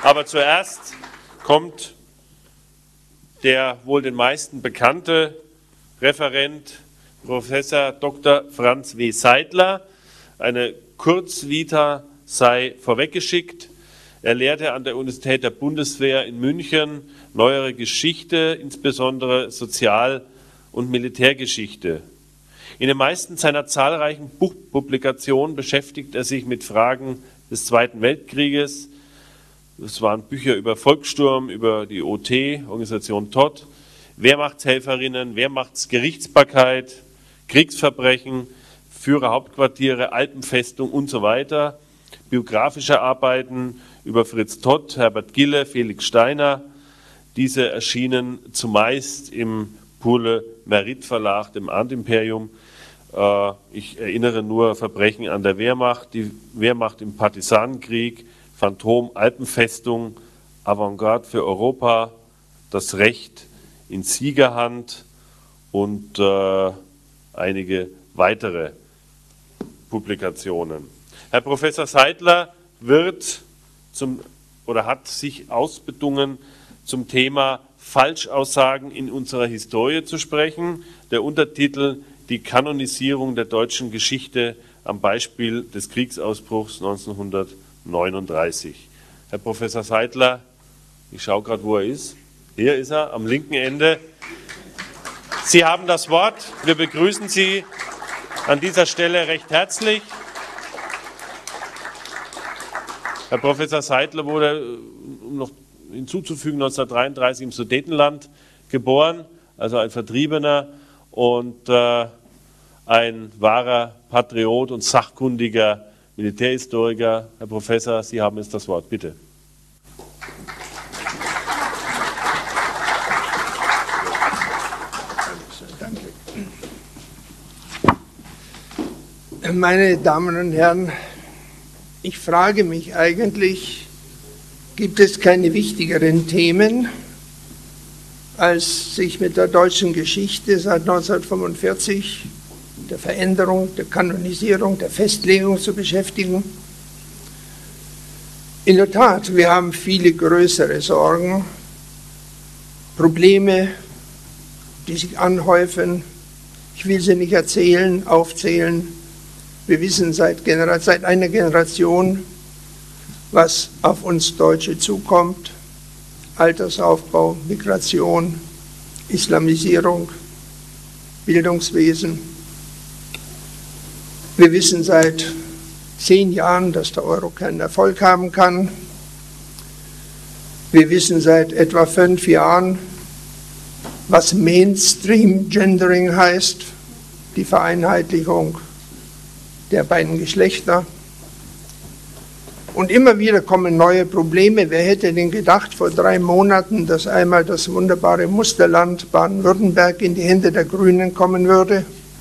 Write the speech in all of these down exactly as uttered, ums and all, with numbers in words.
Aber zuerst kommt der wohl den meisten bekannte Referent, Professor Doktor Franz W. Seidler. Eine Kurzvita sei vorweggeschickt. Er lehrte an der Universität der Bundeswehr in München neuere Geschichte, insbesondere Sozial- und Militärgeschichte. In den meisten seiner zahlreichen Buchpublikationen beschäftigt er sich mit Fragen des Zweiten Weltkrieges. Es waren Bücher über Volkssturm, über die O T, Organisation Todt, Wehrmachtshelferinnen, Wehrmachtsgerichtsbarkeit, Kriegsverbrechen, Führerhauptquartiere, Alpenfestung und so weiter. Biografische Arbeiten über Fritz Todt, Herbert Gille, Felix Steiner. Diese erschienen zumeist im Purle Merit Verlag, dem Antimperium. Ich erinnere nur Verbrechen an der Wehrmacht, die Wehrmacht im Partisanenkrieg, Phantom, Alpenfestung, Avantgarde für Europa, das Recht in Siegerhand und äh, einige weitere Publikationen. Herr Professor Seidler wird zum, oder hat sich ausbedungen, zum Thema Falschaussagen in unserer Historie zu sprechen. Der Untertitel Die Kanonisierung der deutschen Geschichte am Beispiel des Kriegsausbruchs neunzehnhundertneununddreißig. Herr Professor Seidler, ich schaue gerade, wo er ist. Hier ist er, am linken Ende. Sie haben das Wort. Wir begrüßen Sie an dieser Stelle recht herzlich. Herr Professor Seidler wurde, um noch hinzuzufügen, neunzehnhundertdreiunddreißig im Sudetenland geboren, also ein Vertriebener und äh, ein wahrer Patriot und sachkundiger Militärhistoriker. Herr Professor, Sie haben jetzt das Wort, bitte. Danke. Meine Damen und Herren, ich frage mich eigentlich, gibt es keine wichtigeren Themen, als sich mit der deutschen Geschichte seit neunzehnhundertfünfundvierzig, der Veränderung, der Kanonisierung, der Festlegung zu beschäftigen? In der Tat, wir haben viele größere Sorgen, Probleme, die sich anhäufen. Ich will sie nicht erzählen, aufzählen. Wir wissen seit, Genera- seit einer Generation, was auf uns Deutsche zukommt. Altersaufbau, Migration, Islamisierung, Bildungswesen. Wir wissen seit zehn Jahren, dass der Euro keinen Erfolg haben kann. Wir wissen seit etwa fünf Jahren, was Mainstream-Gendering heißt, die Vereinheitlichung der beiden Geschlechter. Und immer wieder kommen neue Probleme. Wer hätte denn gedacht vor drei Monaten, dass einmal das wunderbare Musterland Baden-Württemberg in die Hände der Grünen kommen würde?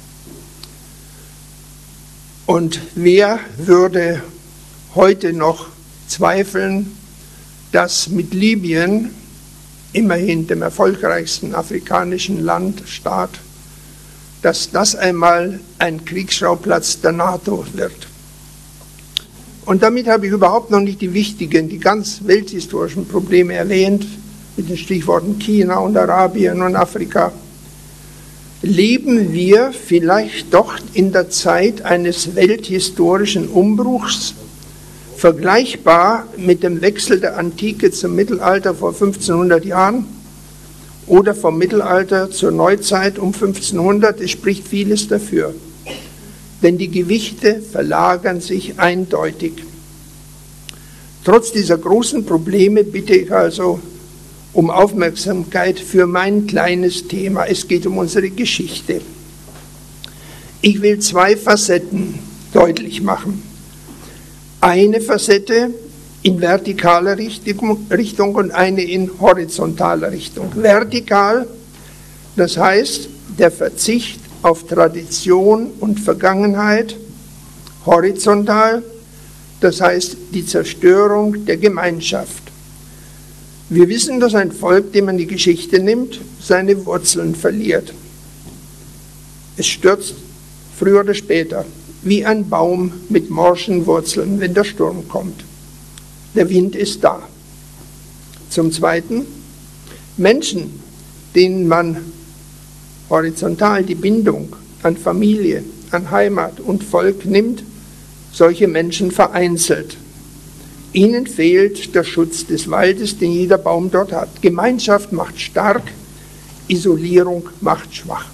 Und wer würde heute noch zweifeln, dass mit Libyen, immerhin dem erfolgreichsten afrikanischen Land, Staat, dass das einmal ein Kriegsschauplatz der NATO wird? Und damit habe ich überhaupt noch nicht die wichtigen, die ganz welthistorischen Probleme erwähnt, mit den Stichworten China und Arabien und Afrika. Leben wir vielleicht doch in der Zeit eines welthistorischen Umbruchs, vergleichbar mit dem Wechsel der Antike zum Mittelalter vor fünfzehnhundert Jahren oder vom Mittelalter zur Neuzeit um fünfzehnhundert? Es spricht vieles dafür. Denn die Gewichte verlagern sich eindeutig. Trotz dieser großen Probleme bitte ich also um Aufmerksamkeit für mein kleines Thema. Es geht um unsere Geschichte. Ich will zwei Facetten deutlich machen. Eine Facette in vertikaler Richtung und eine in horizontaler Richtung. Vertikal, das heißt der Verzicht auf Tradition und Vergangenheit, horizontal, das heißt die Zerstörung der Gemeinschaft. Wir wissen, dass ein Volk, dem man die Geschichte nimmt, seine Wurzeln verliert. Es stürzt früher oder später, wie ein Baum mit morschen Wurzeln, wenn der Sturm kommt. Der Wind ist da. Zum Zweiten, Menschen, denen man horizontal die Bindung an Familie, an Heimat und Volk nimmt, solche Menschen vereinzelt. Ihnen fehlt der Schutz des Waldes, den jeder Baum dort hat. Gemeinschaft macht stark, Isolierung macht schwach.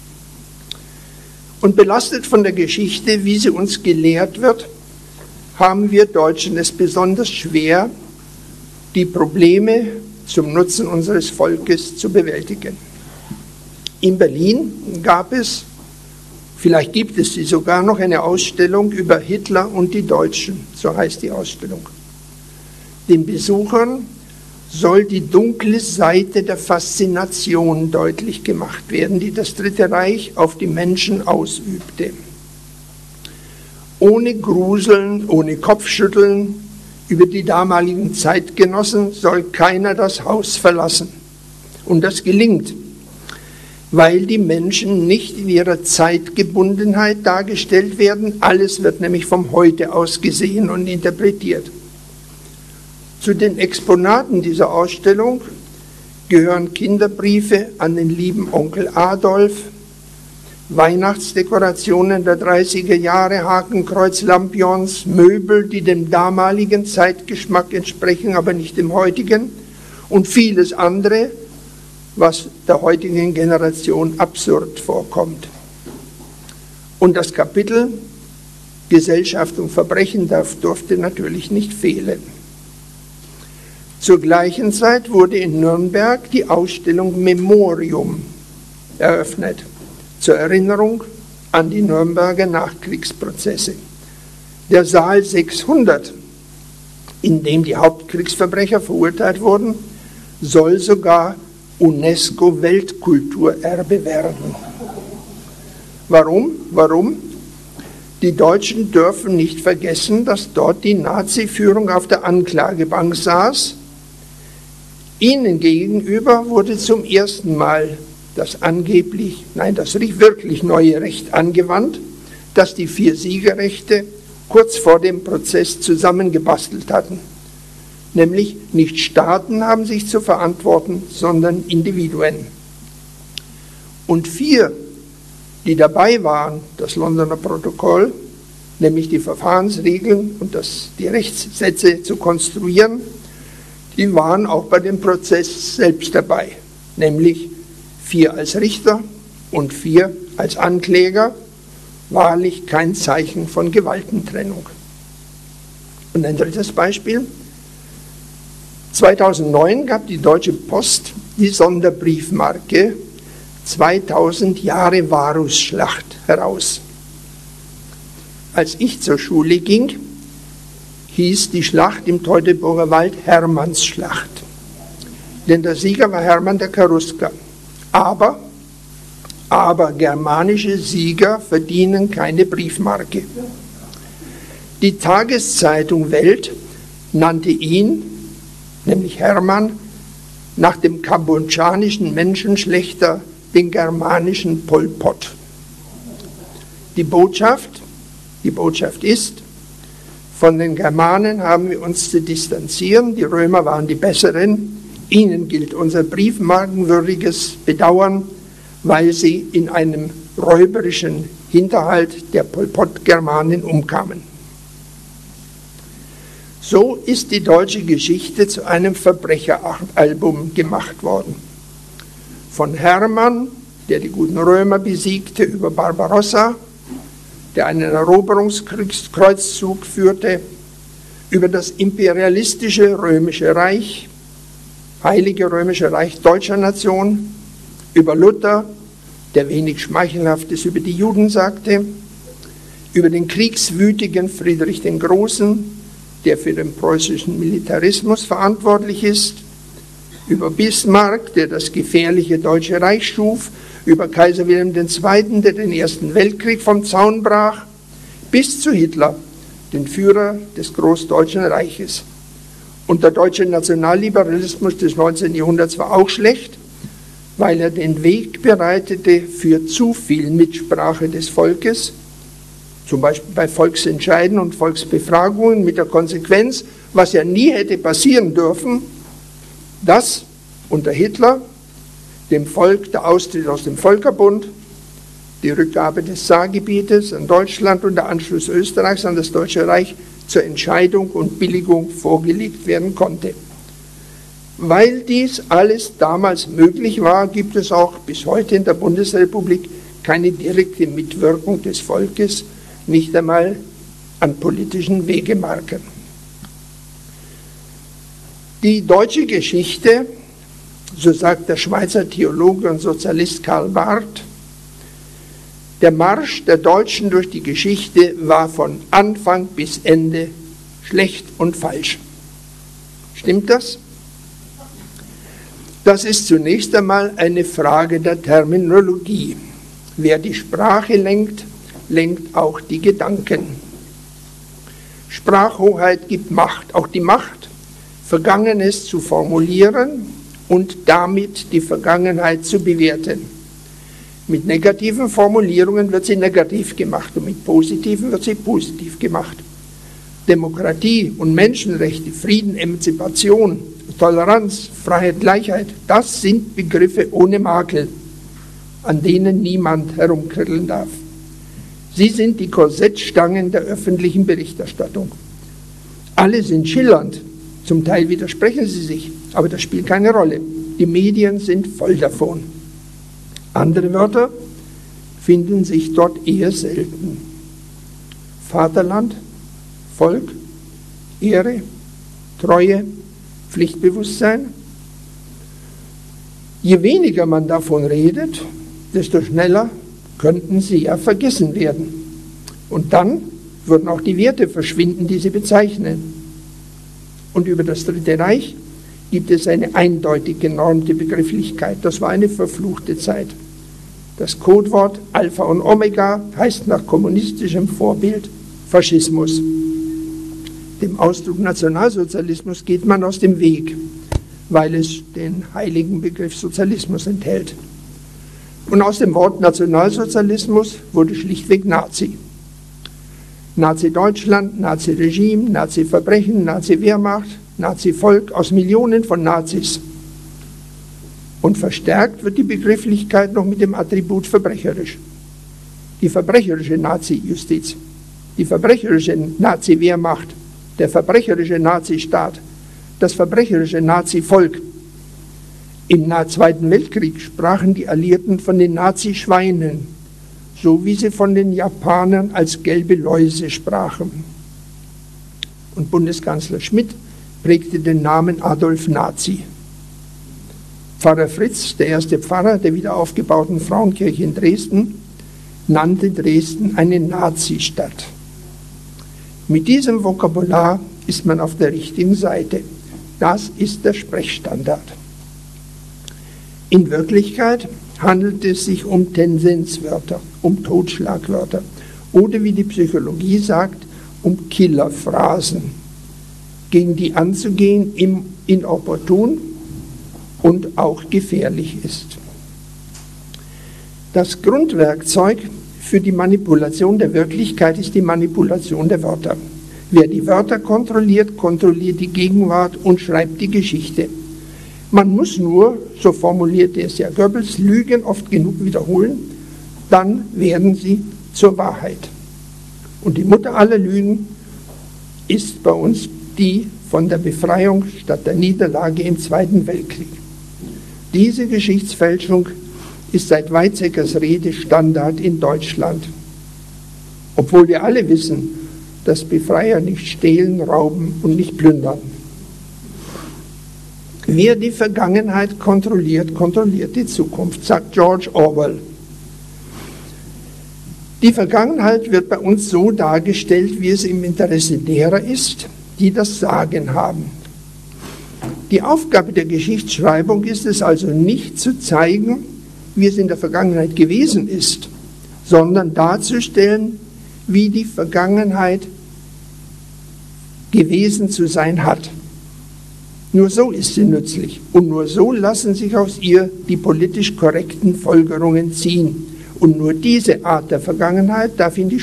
Und belastet von der Geschichte, wie sie uns gelehrt wird, haben wir Deutschen es besonders schwer, die Probleme zum Nutzen unseres Volkes zu bewältigen. In Berlin gab es, vielleicht gibt es sie sogar noch, eine Ausstellung über Hitler und die Deutschen, so heißt die Ausstellung. Den Besuchern soll die dunkle Seite der Faszination deutlich gemacht werden, die das Dritte Reich auf die Menschen ausübte. Ohne Gruseln, ohne Kopfschütteln über die damaligen Zeitgenossen soll keiner das Haus verlassen. Und das gelingt, weil die Menschen nicht in ihrer Zeitgebundenheit dargestellt werden. Alles wird nämlich vom Heute aus gesehen und interpretiert. Zu den Exponaten dieser Ausstellung gehören Kinderbriefe an den lieben Onkel Adolf, Weihnachtsdekorationen der dreißiger Jahre, Hakenkreuz, Lampions, Möbel, die dem damaligen Zeitgeschmack entsprechen, aber nicht dem heutigen, und vieles andere, was der heutigen Generation absurd vorkommt. Und das Kapitel Gesellschaft und Verbrechen darf, durfte natürlich nicht fehlen. Zur gleichen Zeit wurde in Nürnberg die Ausstellung Memorium eröffnet, zur Erinnerung an die Nürnberger Nachkriegsprozesse. Der Saal sechshundert, in dem die Hauptkriegsverbrecher verurteilt wurden, soll sogar UNESCO-Weltkulturerbe werden. Warum? Warum? Die Deutschen dürfen nicht vergessen, dass dort die Nazi-Führung auf der Anklagebank saß. Ihnen gegenüber wurde zum ersten Mal das angeblich, nein, das wirklich neue Recht angewandt, das die vier Siegerrechte kurz vor dem Prozess zusammengebastelt hatten. Nämlich nicht Staaten haben sich zu verantworten, sondern Individuen. Und vier, die dabei waren, das Londoner Protokoll, nämlich die Verfahrensregeln und das, die Rechtssätze zu konstruieren, die waren auch bei dem Prozess selbst dabei, nämlich vier als Richter und vier als Ankläger, wahrlich kein Zeichen von Gewaltentrennung. Und ein drittes Beispiel. zweitausendneun gab die Deutsche Post die Sonderbriefmarke zweitausend Jahre Varusschlacht heraus. Als ich zur Schule ging, hieß die Schlacht im Teutoburger Wald Hermannsschlacht. Denn der Sieger war Hermann der Cherusker. Aber, aber germanische Sieger verdienen keine Briefmarke. Die Tageszeitung Welt nannte ihn, nämlich Hermann, nach dem kambodschanischen Menschenschlächter, den germanischen Pol Pot. Die Botschaft, die Botschaft ist, von den Germanen haben wir uns zu distanzieren, die Römer waren die Besseren, ihnen gilt unser briefmarkenwürdiges Bedauern, weil sie in einem räuberischen Hinterhalt der Pol Pot-Germanen umkamen. So ist die deutsche Geschichte zu einem Verbrecheralbum gemacht worden. Von Hermann, der die guten Römer besiegte, über Barbarossa, der einen Eroberungskreuzzug führte, über das imperialistische Römische Reich, Heilige Römische Reich deutscher Nation, über Luther, der wenig Schmeichelhaftes über die Juden sagte, über den kriegswütigen Friedrich den Großen, der für den preußischen Militarismus verantwortlich ist, über Bismarck, der das gefährliche Deutsche Reich schuf, über Kaiser Wilhelm der Zweite., der den Ersten Weltkrieg vom Zaun brach, bis zu Hitler, den Führer des Großdeutschen Reiches. Und der deutsche Nationalliberalismus des neunzehnten Jahrhunderts war auch schlecht, weil er den Weg bereitete für zu viel Mitsprache des Volkes, zum Beispiel bei Volksentscheiden und Volksbefragungen, mit der Konsequenz, was ja nie hätte passieren dürfen, dass unter Hitler dem Volk der Austritt aus dem Völkerbund, die Rückgabe des Saargebietes an Deutschland und der Anschluss Österreichs an das Deutsche Reich zur Entscheidung und Billigung vorgelegt werden konnte. Weil dies alles damals möglich war, gibt es auch bis heute in der Bundesrepublik keine direkte Mitwirkung des Volkes, nicht einmal an politischen Wegemarken. Die deutsche Geschichte, so sagt der Schweizer Theologe und Sozialist Karl Barth, der Marsch der Deutschen durch die Geschichte war von Anfang bis Ende schlecht und falsch. Stimmt das? Das ist zunächst einmal eine Frage der Terminologie. Wer die Sprache lenkt, lenkt auch die Gedanken. Sprachhoheit gibt Macht, auch die Macht, Vergangenes zu formulieren und damit die Vergangenheit zu bewerten. Mit negativen Formulierungen wird sie negativ gemacht und mit positiven wird sie positiv gemacht. Demokratie und Menschenrechte, Frieden, Emanzipation, Toleranz, Freiheit, Gleichheit, das sind Begriffe ohne Makel, an denen niemand herumkritteln darf. Sie sind die Korsettstangen der öffentlichen Berichterstattung. Alle sind schillernd, zum Teil widersprechen sie sich, aber das spielt keine Rolle. Die Medien sind voll davon. Andere Wörter finden sich dort eher selten. Vaterland, Volk, Ehre, Treue, Pflichtbewusstsein. Je weniger man davon redet, desto schneller könnten sie ja vergessen werden. Und dann würden auch die Werte verschwinden, die sie bezeichnen. Und über das Dritte Reich gibt es eine eindeutig genormte Begrifflichkeit. Das war eine verfluchte Zeit. Das Codewort Alpha und Omega heißt nach kommunistischem Vorbild Faschismus. Dem Ausdruck Nationalsozialismus geht man aus dem Weg, weil es den heiligen Begriff Sozialismus enthält. Und aus dem Wort Nationalsozialismus wurde schlichtweg Nazi. Nazi-Deutschland, Nazi-Regime, Nazi-Verbrechen, Nazi-Wehrmacht, Nazi-Volk, aus Millionen von Nazis. Und verstärkt wird die Begrifflichkeit noch mit dem Attribut verbrecherisch. Die verbrecherische Nazi-Justiz, die verbrecherische Nazi-Wehrmacht, der verbrecherische Nazi-Staat, das verbrecherische Nazi-Volk. Im Zweiten Weltkrieg sprachen die Alliierten von den Nazi-Schweinen, so wie sie von den Japanern als gelbe Läuse sprachen. Und Bundeskanzler Schmidt prägte den Namen Adolf Nazi. Pfarrer Fritz, der erste Pfarrer der wieder aufgebauten Frauenkirche in Dresden, nannte Dresden eine Nazi-Stadt. Mit diesem Vokabular ist man auf der richtigen Seite. Das ist der Sprechstandard. In Wirklichkeit handelt es sich um Tendenzwörter, um Totschlagwörter oder, wie die Psychologie sagt, um Killerphrasen, gegen die anzugehen inopportun und auch gefährlich ist. Das Grundwerkzeug für die Manipulation der Wirklichkeit ist die Manipulation der Wörter. Wer die Wörter kontrolliert, kontrolliert die Gegenwart und schreibt die Geschichte. Man muss nur, so formulierte es ja Goebbels, Lügen oft genug wiederholen, dann werden sie zur Wahrheit. Und die Mutter aller Lügen ist bei uns die von der Befreiung statt der Niederlage im Zweiten Weltkrieg. Diese Geschichtsfälschung ist seit Weizsäckers Rede Standard in Deutschland. Obwohl wir alle wissen, dass Befreier nicht stehlen, rauben und nicht plündern. Wer die Vergangenheit kontrolliert, kontrolliert die Zukunft, sagt George Orwell. Die Vergangenheit wird bei uns so dargestellt, wie es im Interesse derer ist, die das Sagen haben. Die Aufgabe der Geschichtsschreibung ist es also nicht zu zeigen, wie es in der Vergangenheit gewesen ist, sondern darzustellen, wie die Vergangenheit gewesen zu sein hat. Nur so ist sie nützlich und nur so lassen sich aus ihr die politisch korrekten Folgerungen ziehen. Und nur diese Art der Vergangenheit darf in die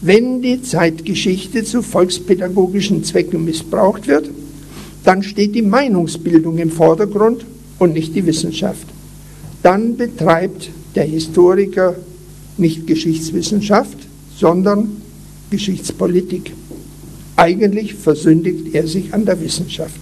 Wenn die Zeitgeschichte zu volkspädagogischen Zwecken missbraucht wird, dann steht die Meinungsbildung im Vordergrund und nicht die Wissenschaft. Dann betreibt der Historiker nicht Geschichtswissenschaft, sondern Geschichtspolitik. Eigentlich versündigt er sich an der Wissenschaft.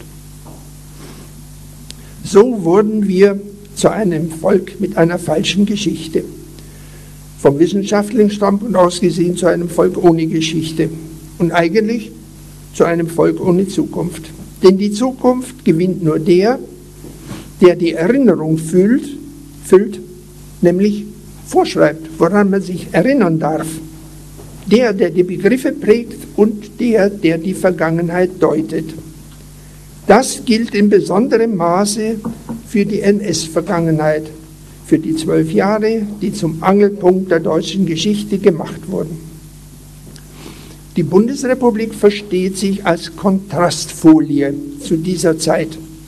So wurden wir zu einem Volk mit einer falschen Geschichte. Vom wissenschaftlichen Standpunkt aus gesehen zu einem Volk ohne Geschichte und eigentlich zu einem Volk ohne Zukunft. Denn die Zukunft gewinnt nur der, der die Erinnerung füllt, füllt, nämlich vorschreibt, woran man sich erinnern darf. Der, der die Begriffe prägt und der, der die Vergangenheit deutet. Das gilt in besonderem Maße für die N S-Vergangenheit, für die zwölf Jahre, die zum Angelpunkt der deutschen Geschichte gemacht wurden. Die Bundesrepublik versteht sich als Kontrastfolie zu dieser Zeit.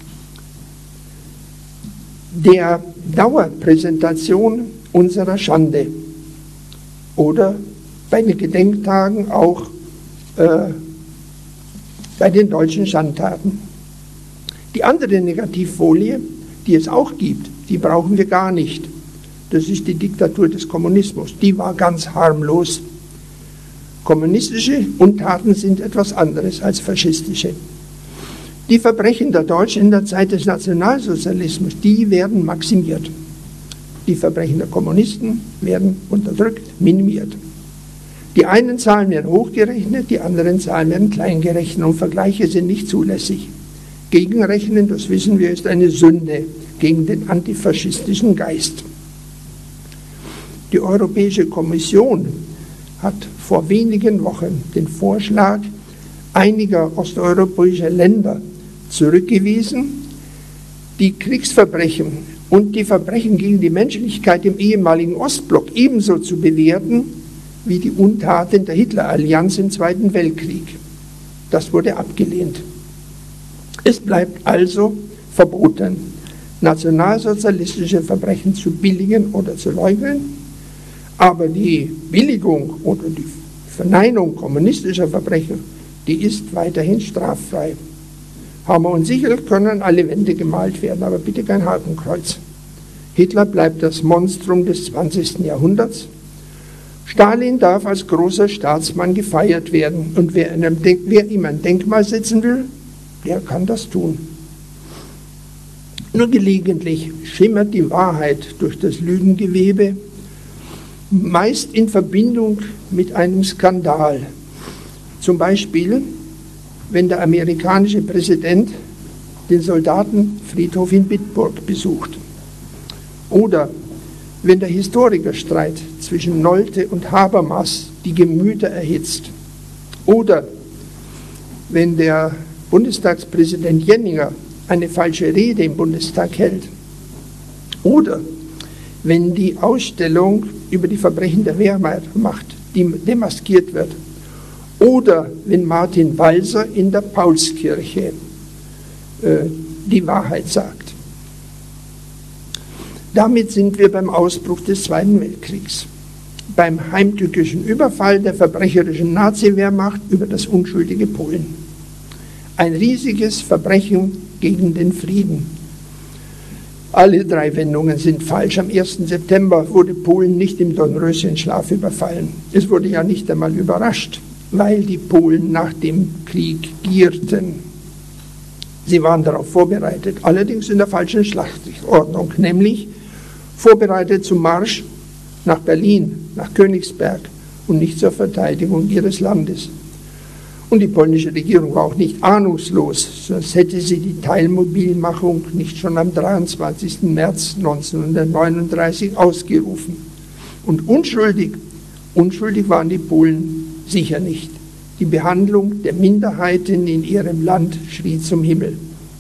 Der Dauerpräsentation unserer Schande oder bei den Gedenktagen auch äh, bei den deutschen Schandtaten. Die andere Negativfolie, die es auch gibt, die brauchen wir gar nicht. Das ist die Diktatur des Kommunismus. Die war ganz harmlos. Kommunistische Untaten sind etwas anderes als faschistische. Die Verbrechen der Deutschen in der Zeit des Nationalsozialismus, die werden maximiert. Die Verbrechen der Kommunisten werden unterdrückt, minimiert. Die einen Zahlen werden hochgerechnet, die anderen Zahlen werden klein gerechnet und Vergleiche sind nicht zulässig. Gegenrechnen, das wissen wir, ist eine Sünde gegen den antifaschistischen Geist. Die Europäische Kommission hat vor wenigen Wochen den Vorschlag einiger osteuropäischer Länder zurückgewiesen, die Kriegsverbrechen und die Verbrechen gegen die Menschlichkeit im ehemaligen Ostblock ebenso zu bewerten wie die Untaten der Hitlerallianz im Zweiten Weltkrieg. Das wurde abgelehnt. Es bleibt also verboten, nationalsozialistische Verbrechen zu billigen oder zu leugnen, aber die Billigung oder die Verneinung kommunistischer Verbrechen, die ist weiterhin straffrei. Hammer und Sichel können alle Wände gemalt werden, aber bitte kein Hakenkreuz. Hitler bleibt das Monstrum des zwanzigsten Jahrhunderts. Stalin darf als großer Staatsmann gefeiert werden und wer, in einem Denk- wer ihm ein Denkmal setzen will, der kann das tun. Nur gelegentlich schimmert die Wahrheit durch das Lügengewebe, meist in Verbindung mit einem Skandal. Zum Beispiel, wenn der amerikanische Präsident den Soldatenfriedhof in Bitburg besucht. Oder wenn der Historikerstreit zwischen Nolte und Habermas die Gemüter erhitzt. Oder wenn der Bundestagspräsident Jenninger eine falsche Rede im Bundestag hält. Oder wenn die Ausstellung über die Verbrechen der Wehrmacht demaskiert wird. Oder wenn Martin Walser in der Paulskirche äh, die Wahrheit sagt. Damit sind wir beim Ausbruch des Zweiten Weltkriegs, beim heimtückischen Überfall der verbrecherischen Nazi-Wehrmacht über das unschuldige Polen. Ein riesiges Verbrechen gegen den Frieden. Alle drei Wendungen sind falsch. Am ersten September wurde Polen nicht im Dornröschenschlaf überfallen. Es wurde ja nicht einmal überrascht, weil die Polen nach dem Krieg gierten. Sie waren darauf vorbereitet, allerdings in der falschen Schlachtordnung, nämlich vorbereitet zum Marsch nach Berlin, nach Königsberg und nicht zur Verteidigung ihres Landes. Und die polnische Regierung war auch nicht ahnungslos, sonst hätte sie die Teilmobilmachung nicht schon am dreiundzwanzigsten März neunzehnhundertneununddreißig ausgerufen. Und unschuldig, unschuldig waren die Polen sicher nicht. Die Behandlung der Minderheiten in ihrem Land schrie zum Himmel.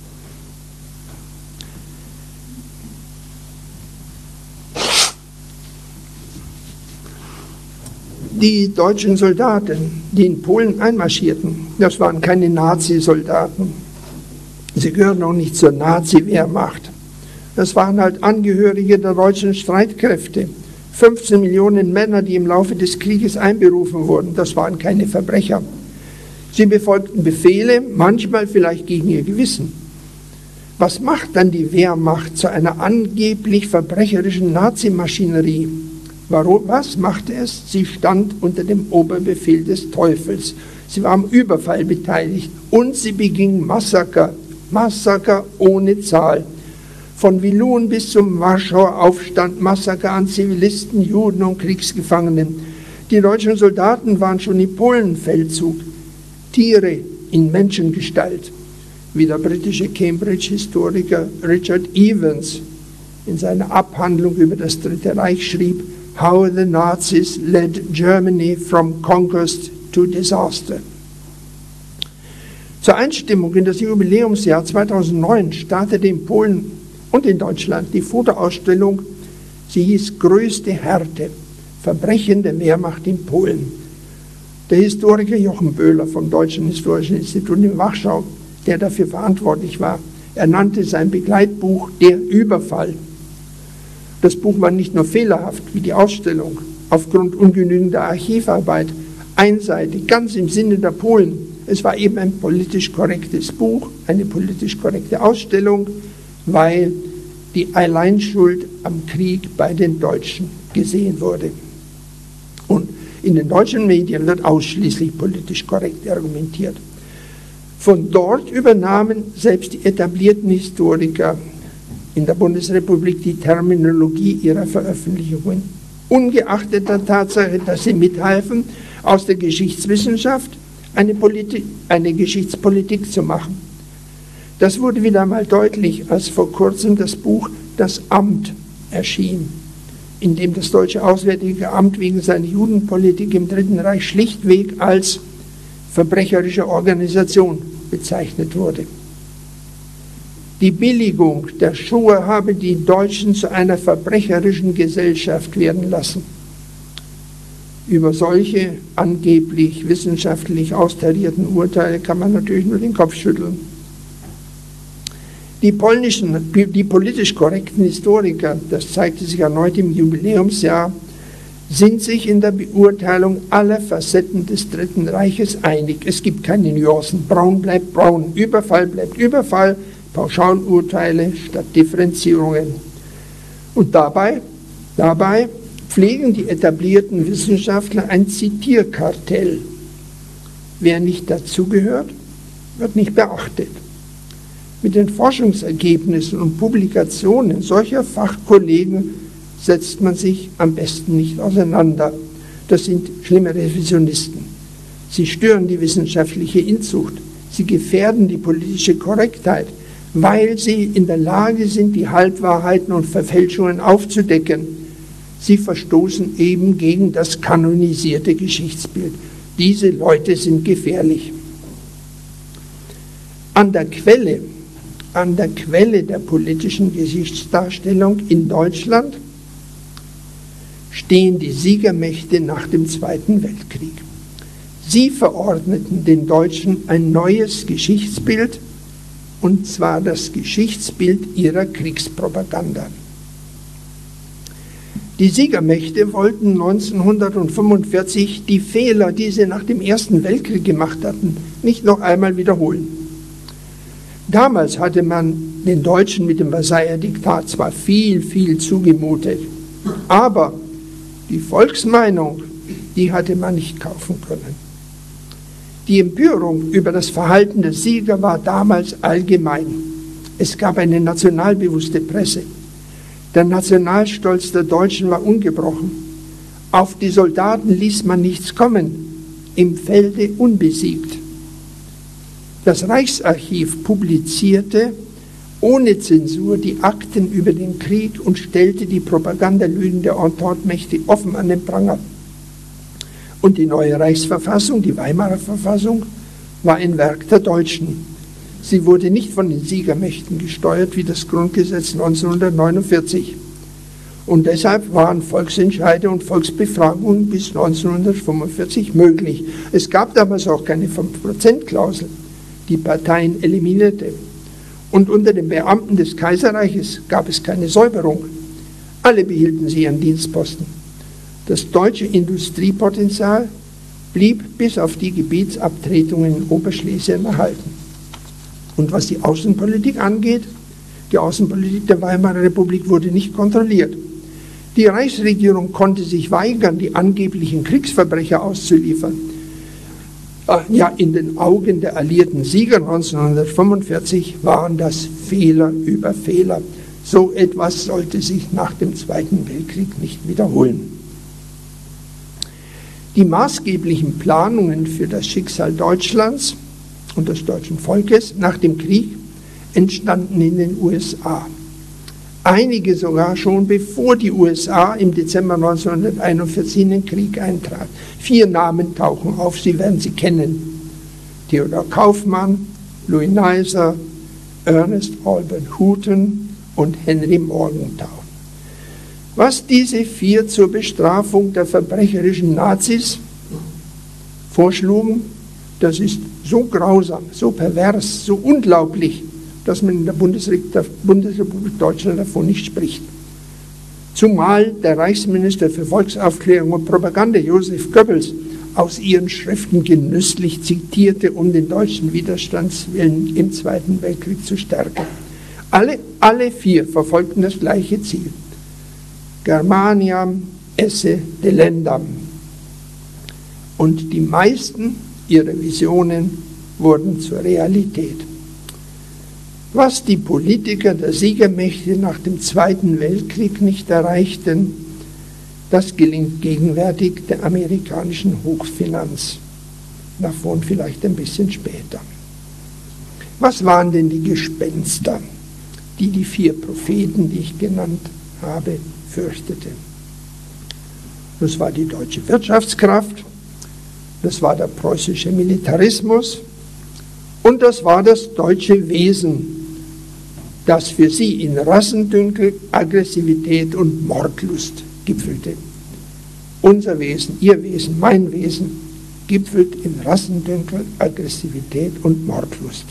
Die deutschen Soldaten, die in Polen einmarschierten, das waren keine Nazi-Soldaten. Sie gehören auch nicht zur Nazi-Wehrmacht. Das waren halt Angehörige der deutschen Streitkräfte, fünfzehn Millionen Männer, die im Laufe des Krieges einberufen wurden, das waren keine Verbrecher. Sie befolgten Befehle, manchmal vielleicht gegen ihr Gewissen. Was macht dann die Wehrmacht zu einer angeblich verbrecherischen Nazimaschinerie? Warum, was machte es? Sie stand unter dem Oberbefehl des Teufels. Sie war am Überfall beteiligt und sie beging Massaker, Massaker ohne Zahl. Von Wielun bis zum Warschauer Aufstand, Massaker an Zivilisten, Juden und Kriegsgefangenen. Die deutschen Soldaten waren schon im Polenfeldzug Tiere in Menschengestalt, wie der britische Cambridge-Historiker Richard Evans in seiner Abhandlung über das Dritte Reich schrieb, How the Nazis led Germany from conquest to disaster. Zur Einstimmung in das Jubiläumsjahr zweitausendneun startete in Polen und in Deutschland die Fotoausstellung, sie hieß Größte Härte, Verbrechen der Wehrmacht in Polen. Der Historiker Jochen Böhler vom Deutschen Historischen Institut in Warschau, der dafür verantwortlich war, er nannte sein Begleitbuch Der Überfall. Das Buch war nicht nur fehlerhaft wie die Ausstellung, aufgrund ungenügender Archivarbeit, einseitig, ganz im Sinne der Polen. Es war eben ein politisch korrektes Buch, eine politisch korrekte Ausstellung, weil die Alleinschuld am Krieg bei den Deutschen gesehen wurde. Und in den deutschen Medien wird ausschließlich politisch korrekt argumentiert. Von dort übernahmen selbst die etablierten Historiker in der Bundesrepublik die Terminologie ihrer Veröffentlichungen, ungeachtet der Tatsache, dass sie mithalfen, aus der Geschichtswissenschaft eine, Politik, eine Geschichtspolitik zu machen. Das wurde wieder einmal deutlich, als vor kurzem das Buch Das Amt erschien, in dem das Deutsche Auswärtige Amt wegen seiner Judenpolitik im Dritten Reich schlichtweg als verbrecherische Organisation bezeichnet wurde. Die Billigung der Shoah habe die Deutschen zu einer verbrecherischen Gesellschaft werden lassen. Über solche angeblich wissenschaftlich austarierten Urteile kann man natürlich nur den Kopf schütteln. Die polnischen, die politisch korrekten Historiker, das zeigte sich erneut im Jubiläumsjahr, sind sich in der Beurteilung aller Facetten des Dritten Reiches einig. Es gibt keine Nuancen. Braun bleibt braun, Überfall bleibt Überfall, Pauschalurteile statt Differenzierungen. Und dabei, dabei pflegen die etablierten Wissenschaftler ein Zitierkartell. Wer nicht dazugehört, wird nicht beachtet. Mit den Forschungsergebnissen und Publikationen solcher Fachkollegen setzt man sich am besten nicht auseinander. Das sind schlimme Revisionisten. Sie stören die wissenschaftliche Inzucht. Sie gefährden die politische Korrektheit, weil sie in der Lage sind, die Halbwahrheiten und Verfälschungen aufzudecken. Sie verstoßen eben gegen das kanonisierte Geschichtsbild. Diese Leute sind gefährlich. An der Quelle, an der Quelle der politischen Geschichtsdarstellung in Deutschland stehen die Siegermächte nach dem Zweiten Weltkrieg. Sie verordneten den Deutschen ein neues Geschichtsbild, und zwar das Geschichtsbild ihrer Kriegspropaganda. Die Siegermächte wollten neunzehnhundertfünfundvierzig die Fehler, die sie nach dem Ersten Weltkrieg gemacht hatten, nicht noch einmal wiederholen. Damals hatte man den Deutschen mit dem Versailler Diktat zwar viel, viel zugemutet, aber die Volksmeinung, die hatte man nicht kaufen können. Die Empörung über das Verhalten der Sieger war damals allgemein. Es gab eine nationalbewusste Presse. Der Nationalstolz der Deutschen war ungebrochen. Auf die Soldaten ließ man nichts kommen, im Felde unbesiegt. Das Reichsarchiv publizierte ohne Zensur die Akten über den Krieg und stellte die Propagandalügen der Entente-Mächte offen an den Pranger. Und die neue Reichsverfassung, die Weimarer Verfassung, war ein Werk der Deutschen. Sie wurde nicht von den Siegermächten gesteuert wie das Grundgesetz neunzehnhundertneunundvierzig. Und deshalb waren Volksentscheide und Volksbefragungen bis neunzehnhundertfünfundvierzig möglich. Es gab damals auch keine fünf Prozent Klausel, die Parteien eliminierte. Und unter den Beamten des Kaiserreiches gab es keine Säuberung. Alle behielten sie ihren Dienstposten. Das deutsche Industriepotenzial blieb bis auf die Gebietsabtretungen in Oberschlesien erhalten. Und was die Außenpolitik angeht, die Außenpolitik der Weimarer Republik wurde nicht kontrolliert. Die Reichsregierung konnte sich weigern, die angeblichen Kriegsverbrecher auszuliefern. Ja, in den Augen der alliierten Sieger neunzehnhundertfünfundvierzig waren das Fehler über Fehler. So etwas sollte sich nach dem Zweiten Weltkrieg nicht wiederholen. Die maßgeblichen Planungen für das Schicksal Deutschlands und des deutschen Volkes nach dem Krieg entstanden in den U S A. Einige sogar schon bevor die U S A im Dezember neunzehnhunderteinundvierzig in den Krieg eintrat. Vier Namen tauchen auf, Sie werden sie kennen. Theodor Kaufmann, Louis Neisser, Ernest Albert Houghton und Henry Morgenthau. Was diese vier zur Bestrafung der verbrecherischen Nazis vorschlugen, das ist so grausam, so pervers, so unglaublich, dass man in der Bundesrepublik Deutschland davon nicht spricht. Zumal der Reichsminister für Volksaufklärung und Propaganda Josef Goebbels aus ihren Schriften genüsslich zitierte, um den deutschen Widerstandswillen im Zweiten Weltkrieg zu stärken. Alle, alle vier verfolgten das gleiche Ziel. Germaniam esse delendam. Und die meisten ihrer Visionen wurden zur Realität. Was die Politiker der Siegermächte nach dem Zweiten Weltkrieg nicht erreichten, das gelingt gegenwärtig der amerikanischen Hochfinanz. Davon vielleicht ein bisschen später. Was waren denn die Gespenster, die die vier Propheten, die ich genannt habe, fürchteten? Das war die deutsche Wirtschaftskraft, das war der preußische Militarismus und das war das deutsche Wesen, das für sie in Rassendünkel, Aggressivität und Mordlust gipfelte. Unser Wesen, ihr Wesen, mein Wesen gipfelt in Rassendünkel, Aggressivität und Mordlust.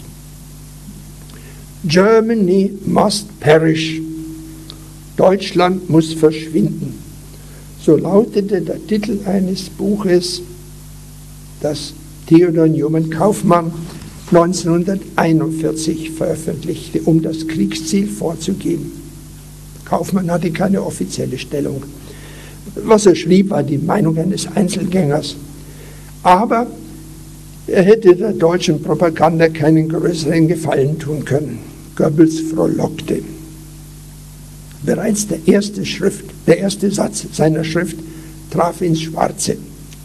Germany must perish. Deutschland muss verschwinden. So lautete der Titel eines Buches, das Theodor Newman Kaufmann neunzehnhunderteinundvierzig veröffentlichte, um das Kriegsziel vorzugeben. Kaufmann hatte keine offizielle Stellung. Was er schrieb, war die Meinung eines Einzelgängers. Aber er hätte der deutschen Propaganda keinen größeren Gefallen tun können. Goebbels frohlockte. Bereits der erste, Schrift, der erste Satz seiner Schrift traf ins Schwarze.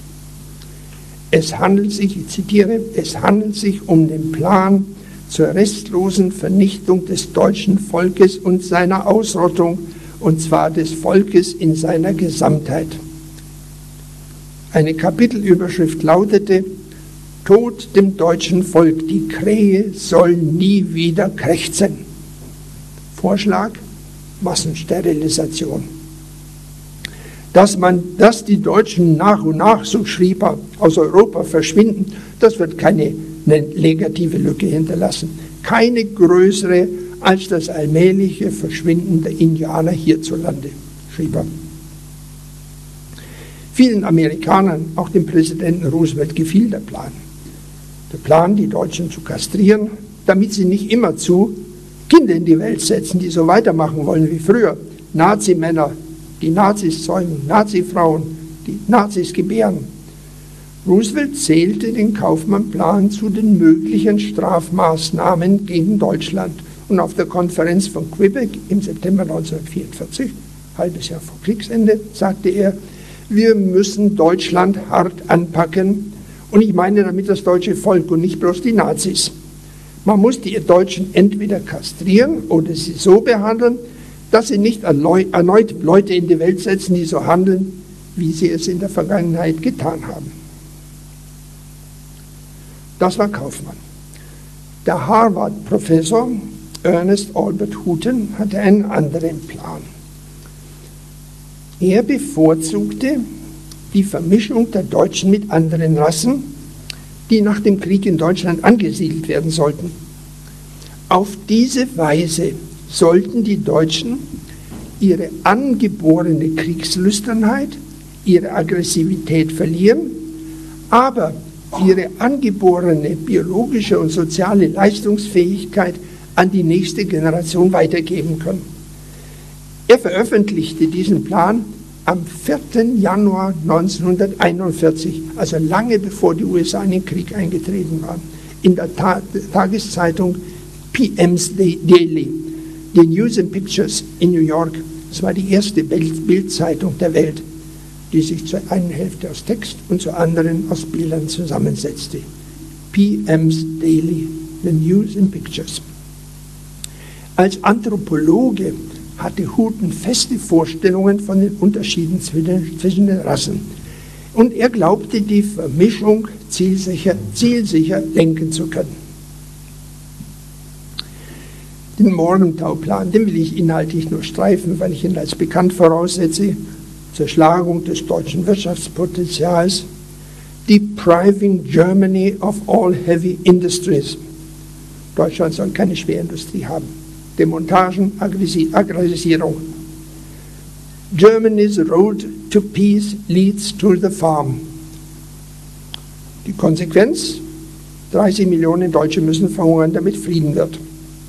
Es handelt sich, ich zitiere, es handelt sich um den Plan zur restlosen Vernichtung des deutschen Volkes und seiner Ausrottung, und zwar des Volkes in seiner Gesamtheit. Eine Kapitelüberschrift lautete: Tod dem deutschen Volk, die Krähe soll nie wieder krächzen. Vorschlag: Massensterilisation. Dass, man, dass die Deutschen nach und nach, so schrieb er, aus Europa verschwinden, das wird keine negative Lücke hinterlassen. Keine größere als das allmähliche Verschwinden der Indianer hierzulande, schrieb er. Vielen Amerikanern, auch dem Präsidenten Roosevelt, gefiel der Plan. Der Plan, die Deutschen zu kastrieren, damit sie nicht immerzu Kinder in die Welt setzen, die so weitermachen wollen wie früher. Nazimänner, die Nazis zeugen, Nazifrauen, die Nazis gebären. Roosevelt zählte den Kaufmann-Plan zu den möglichen Strafmaßnahmen gegen Deutschland. Und auf der Konferenz von Quebec im September neunzehnhundertvierundvierzig, halbes Jahr vor Kriegsende, sagte er, wir müssen Deutschland hart anpacken. Und ich meine damit das deutsche Volk und nicht bloß die Nazis. Man muss die Deutschen entweder kastrieren oder sie so behandeln, dass sie nicht erneut Leute in die Welt setzen, die so handeln, wie sie es in der Vergangenheit getan haben. Das war Kaufmann. Der Harvard-Professor Ernest Albert Houghton hatte einen anderen Plan. Er bevorzugte die Vermischung der Deutschen mit anderen Rassen, die nach dem Krieg in Deutschland angesiedelt werden sollten. Auf diese Weise sollten die Deutschen ihre angeborene Kriegslüsternheit, ihre Aggressivität verlieren, aber ihre angeborene biologische und soziale Leistungsfähigkeit an die nächste Generation weitergeben können. Er veröffentlichte diesen Plan am vierten Januar neunzehnhunderteinundvierzig, also lange bevor die U S A in den Krieg eingetreten waren, in der Ta Tageszeitung P M's Daily, die News and Pictures in New York. Das war die erste Bildzeitung der Welt, die sich zur einen Hälfte aus Text und zur anderen aus Bildern zusammensetzte. P M's Daily, The News and Pictures. Als Anthropologe hatte Houghton feste Vorstellungen von den Unterschieden zwischen den Rassen. Und er glaubte, die Vermischung zielsicher, zielsicher lenken zu können. Den Morgenthau-Plan, den will ich inhaltlich nur streifen, weil ich ihn als bekannt voraussetze. Zerschlagung des deutschen Wirtschaftspotenzials, Depriving Germany of all heavy industries. Deutschland soll keine Schwerindustrie haben. Demontagen, Agrarisierung. Germany's road to peace leads to the farm. Die Konsequenz? dreißig Millionen Deutsche müssen verhungern, damit Frieden wird.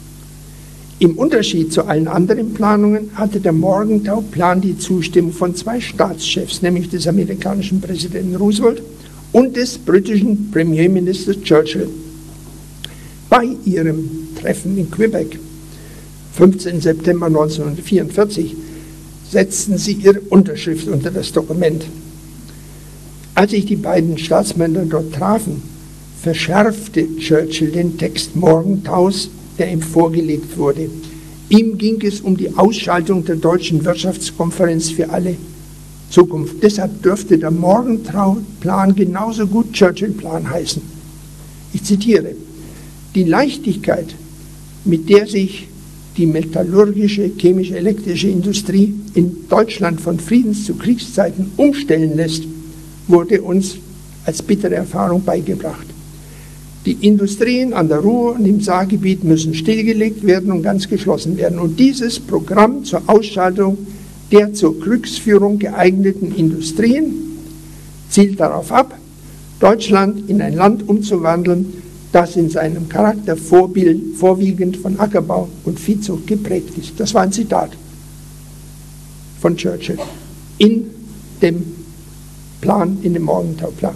Im Unterschied zu allen anderen Planungen hatte der Morgenthau-Plan die Zustimmung von zwei Staatschefs, nämlich des amerikanischen Präsidenten Roosevelt und des britischen Premierministers Churchill. Bei ihrem Treffen in Quebec, fünfzehnten September neunzehnhundertvierundvierzig, setzten sie ihre Unterschrift unter das Dokument. Als sich die beiden Staatsmänner dort trafen, verschärfte Churchill den Text Morgenthaus, der ihm vorgelegt wurde. Ihm ging es um die Ausschaltung der deutschen Wirtschaftskonferenz für alle Zukunft. Deshalb dürfte der Morgenthau-Plan genauso gut Churchill-Plan heißen. Ich zitiere: Die Leichtigkeit, mit der sich die metallurgische, chemisch-elektrische Industrie in Deutschland von Friedens- zu Kriegszeiten umstellen lässt, wurde uns als bittere Erfahrung beigebracht. Die Industrien an der Ruhr und im Saargebiet müssen stillgelegt werden und ganz geschlossen werden. Und dieses Programm zur Ausschaltung der zur Kriegsführung geeigneten Industrien zielt darauf ab, Deutschland in ein Land umzuwandeln, das in seinem Charakter vorbild, vorwiegend von Ackerbau und Viehzucht geprägt ist. Das war ein Zitat von Churchill in dem Plan, in dem Morgenthau-Plan.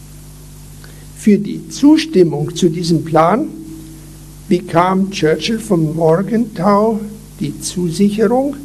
Für die Zustimmung zu diesem Plan bekam Churchill vom Morgenthau die Zusicherung,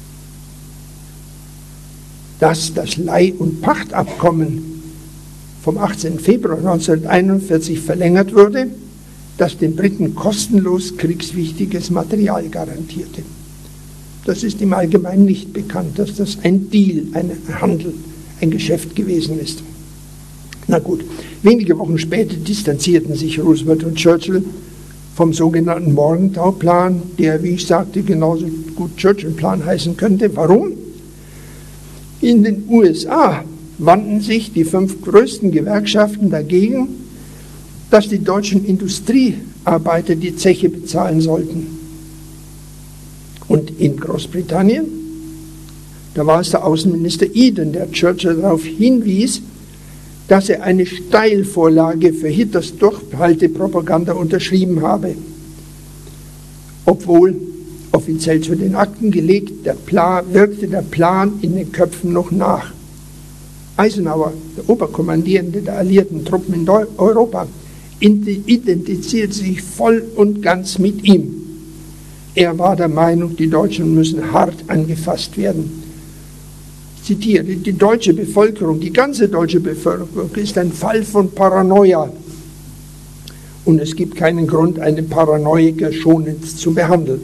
dass das Leih- und Pachtabkommen vom achtzehnten Februar neunzehnhunderteinundvierzig verlängert würde, das den Briten kostenlos kriegswichtiges Material garantierte. Das ist im Allgemeinen nicht bekannt, dass das ein Deal, ein Handel, ein Geschäft gewesen ist. Na gut, wenige Wochen später distanzierten sich Roosevelt und Churchill vom sogenannten Morgenthau-Plan, der, wie ich sagte, genauso gut Churchill-Plan heißen könnte. Warum? In den U S A wandten sich die fünf größten Gewerkschaften dagegen, dass die deutschen Industriearbeiter die Zeche bezahlen sollten. Und in Großbritannien, da war es der Außenminister Eden, der Churchill darauf hinwies, dass er eine Steilvorlage für Hitlers Durchhaltepropaganda unterschrieben habe. Obwohl offiziell zu den Akten gelegt, der Plan, wirkte der Plan in den Köpfen noch nach. Eisenhower, der Oberkommandierende der alliierten Truppen in Europa, identifizierte sich voll und ganz mit ihm. Er war der Meinung, die Deutschen müssen hart angefasst werden. Ich zitiere: Die deutsche Bevölkerung, die ganze deutsche Bevölkerung ist ein Fall von Paranoia. Und es gibt keinen Grund, einen Paranoiker schonend zu behandeln.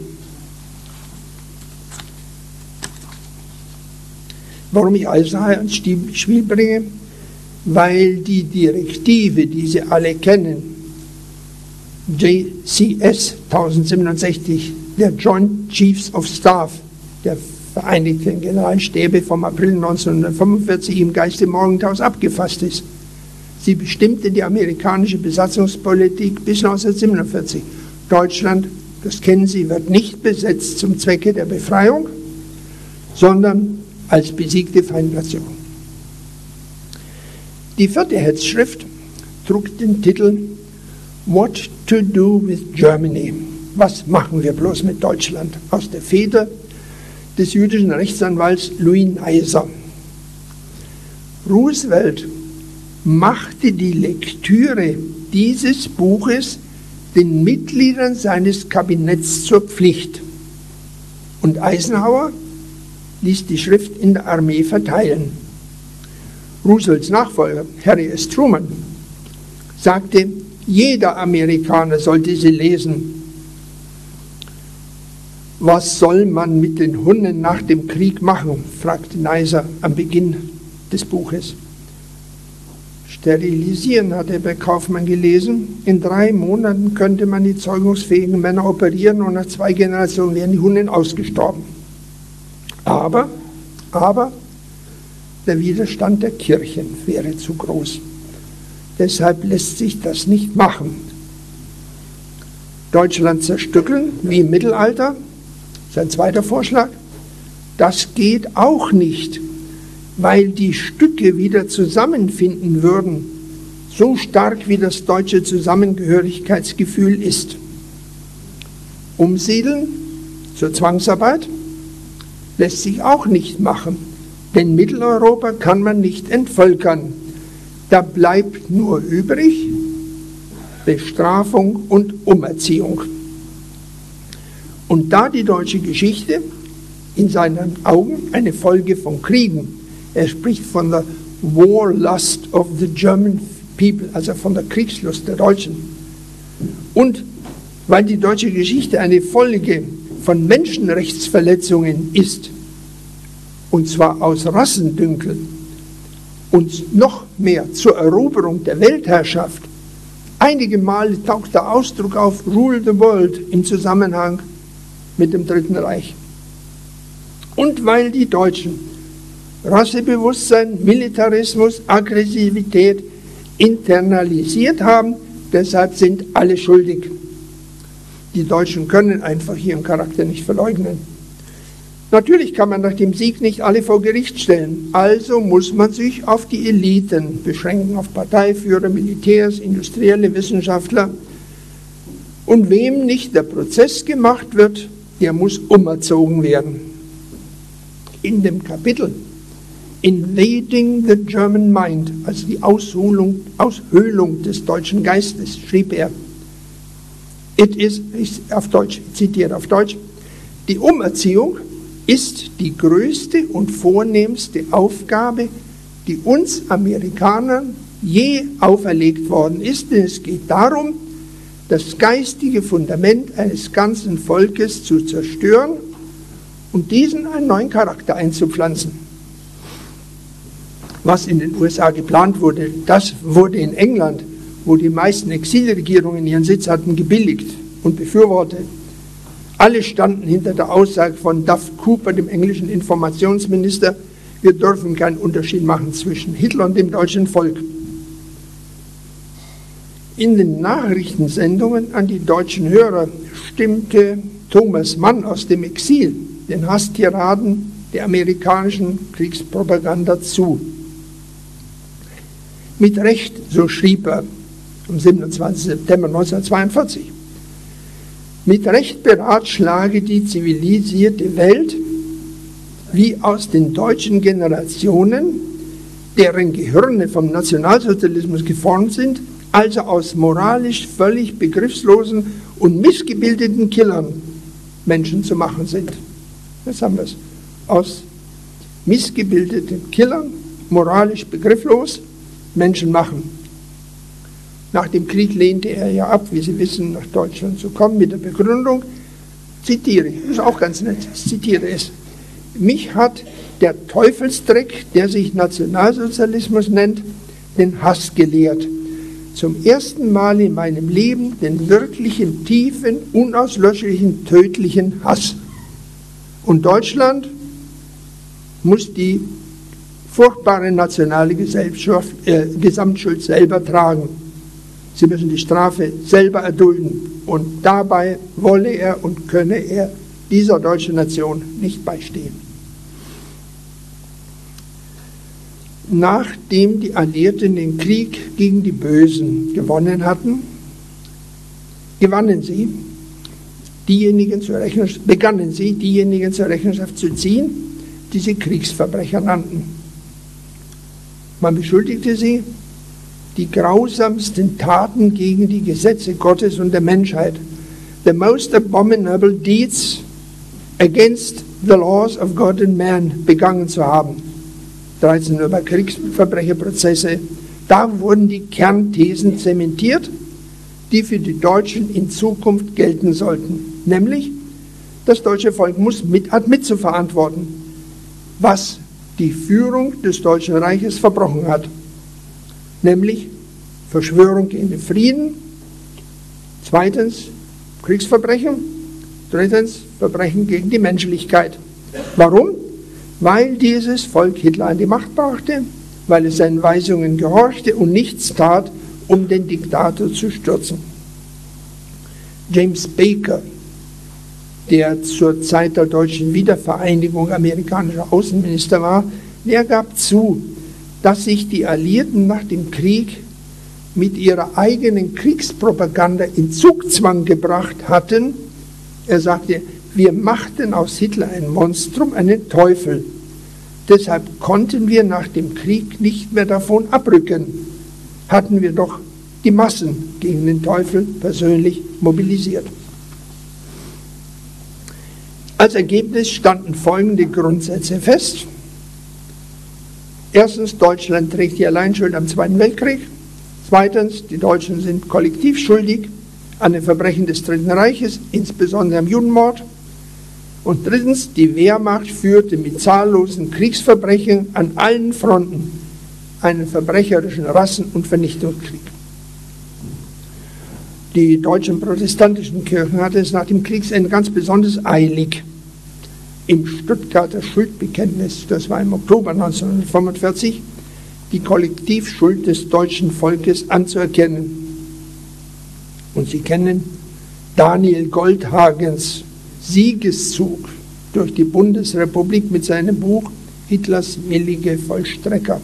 Warum ich Eisenhower ins Spiel bringe? Weil die Direktive, die Sie alle kennen, J C S tausendsiebenundsechzig, der Joint Chiefs of Staff der Vereinigten Generalstäbe vom April neunzehnhundertfünfundvierzig im Geiste Morgenthaus abgefasst ist. Sie bestimmte die amerikanische Besatzungspolitik bis neunzehnhundertsiebenundvierzig. Deutschland, das kennen Sie, wird nicht besetzt zum Zwecke der Befreiung, sondern als besiegte Feinnation. Die vierte Hetzschrift trug den Titel What to do with Germany? Was machen wir bloß mit Deutschland? Aus der Feder des jüdischen Rechtsanwalts Louis Neiser. Roosevelt machte die Lektüre dieses Buches den Mitgliedern seines Kabinetts zur Pflicht. Und Eisenhower ließ die Schrift in der Armee verteilen. Roosevelts Nachfolger, Harry S. Truman, sagte, jeder Amerikaner sollte sie lesen. Was soll man mit den Hunden nach dem Krieg machen? Fragte Neiser am Beginn des Buches. Sterilisieren, hat er bei Kaufmann gelesen. In drei Monaten könnte man die zeugungsfähigen Männer operieren und nach zwei Generationen wären die Hunde ausgestorben. Aber, aber, der Widerstand der Kirchen wäre zu groß. Deshalb lässt sich das nicht machen. Deutschland zerstückeln, wie im Mittelalter, sein zweiter Vorschlag, das geht auch nicht, weil die Stücke wieder zusammenfinden würden, so stark wie das deutsche Zusammengehörigkeitsgefühl ist. Umsiedeln zur Zwangsarbeit lässt sich auch nicht machen, denn Mitteleuropa kann man nicht entvölkern. Da bleibt nur übrig Bestrafung und Umerziehung. Und da die deutsche Geschichte in seinen Augen eine Folge von Kriegen, er spricht von der Warlust of the German people, also von der Kriegslust der Deutschen. Und weil die deutsche Geschichte eine Folge von Menschenrechtsverletzungen ist, und zwar aus Rassendünkel, und noch mehr zur Eroberung der Weltherrschaft. Einige Male taucht der Ausdruck auf Rule the World im Zusammenhang mit dem Dritten Reich. Und weil die Deutschen Rassebewusstsein, Militarismus, Aggressivität internalisiert haben, deshalb sind alle schuldig. Die Deutschen können einfach ihren Charakter nicht verleugnen. Natürlich kann man nach dem Sieg nicht alle vor Gericht stellen, also muss man sich auf die Eliten beschränken, auf Parteiführer, Militärs, Industrielle, Wissenschaftler. Und wem nicht der Prozess gemacht wird, der muss umerzogen werden. In dem Kapitel Invading the German Mind, also die Aushöhlung, Aushöhlung des deutschen Geistes, schrieb er, It is, auf Deutsch, zitiert auf Deutsch, die Umerziehung ist die größte und vornehmste Aufgabe, die uns Amerikanern je auferlegt worden ist, denn es geht darum, das geistige Fundament eines ganzen Volkes zu zerstören und diesen einen neuen Charakter einzupflanzen. Was in den U S A geplant wurde, das wurde in England, wo die meisten Exilregierungen ihren Sitz hatten, gebilligt und befürwortet. Alle standen hinter der Aussage von Duff Cooper, dem englischen Informationsminister, wir dürfen keinen Unterschied machen zwischen Hitler und dem deutschen Volk. In den Nachrichtensendungen an die deutschen Hörer stimmte Thomas Mann aus dem Exil den Hasstiraden der amerikanischen Kriegspropaganda zu. Mit Recht, so schrieb er am siebenundzwanzigsten September neunzehnhundertzweiundvierzig, mit Recht beratschlage die zivilisierte Welt, wie aus den deutschen Generationen, deren Gehirne vom Nationalsozialismus geformt sind, also aus moralisch völlig begriffslosen und missgebildeten Killern Menschen zu machen sind. Jetzt haben wir es. Aus missgebildeten Killern, moralisch begrifflos, Menschen machen. Nach dem Krieg lehnte er ja ab, wie Sie wissen, nach Deutschland zu kommen, mit der Begründung, zitiere, ist auch ganz nett, ich zitiere es, mich hat der Teufelsdreck, der sich Nationalsozialismus nennt, den Hass gelehrt. Zum ersten Mal in meinem Leben den wirklichen, tiefen, unauslöschlichen, tödlichen Hass. Und Deutschland muss die furchtbare nationale Gesellschaft, äh, Gesamtschuld selber tragen. Sie müssen die Strafe selber erdulden. Und dabei wolle er und könne er dieser deutschen Nation nicht beistehen. nachdem die Alliierten den Krieg gegen die Bösen gewonnen hatten, gewannen sie, diejenigen zur Rechenschaft, begannen sie, diejenigen zur Rechenschaft zu ziehen, die sie Kriegsverbrecher nannten. Man beschuldigte sie, die grausamsten Taten gegen die Gesetze Gottes und der Menschheit, the most abominable deeds against the laws of God and man, begangen zu haben. dreizehn über Kriegsverbrecherprozesse, da wurden die Kernthesen zementiert, die für die Deutschen in Zukunft gelten sollten. Nämlich, das deutsche Volk muss mit, hat mitzuverantworten, was die Führung des Deutschen Reiches verbrochen hat. Nämlich Verschwörung gegen den Frieden, zweitens Kriegsverbrechen, drittens Verbrechen gegen die Menschlichkeit. Warum? Weil dieses Volk Hitler an die Macht brachte, weil es seinen Weisungen gehorchte und nichts tat, um den Diktator zu stürzen. James Baker, der zur Zeit der deutschen Wiedervereinigung amerikanischer Außenminister war, der gab zu, dass sich die Alliierten nach dem Krieg mit ihrer eigenen Kriegspropaganda in Zugzwang gebracht hatten. Er sagte, wir machten aus Hitler ein Monstrum, einen Teufel. Deshalb konnten wir nach dem Krieg nicht mehr davon abrücken. Hatten wir doch die Massen gegen den Teufel persönlich mobilisiert. Als Ergebnis standen folgende Grundsätze fest. Erstens, Deutschland trägt die Alleinschuld am Zweiten Weltkrieg. Zweitens, die Deutschen sind kollektiv schuldig an den Verbrechen des Dritten Reiches, insbesondere am Judenmord. Und drittens, die Wehrmacht führte mit zahllosen Kriegsverbrechen an allen Fronten einen verbrecherischen Rassen- und Vernichtungskrieg. Die deutschen protestantischen Kirchen hatten es nach dem Kriegsende ganz besonders eilig, im Stuttgarter Schuldbekenntnis, das war im Oktober neunzehnhundertfünfundvierzig, die Kollektivschuld des deutschen Volkes anzuerkennen. Und Sie kennen Daniel Goldhagens Siegeszug durch die Bundesrepublik mit seinem Buch Hitlers willige Vollstrecker.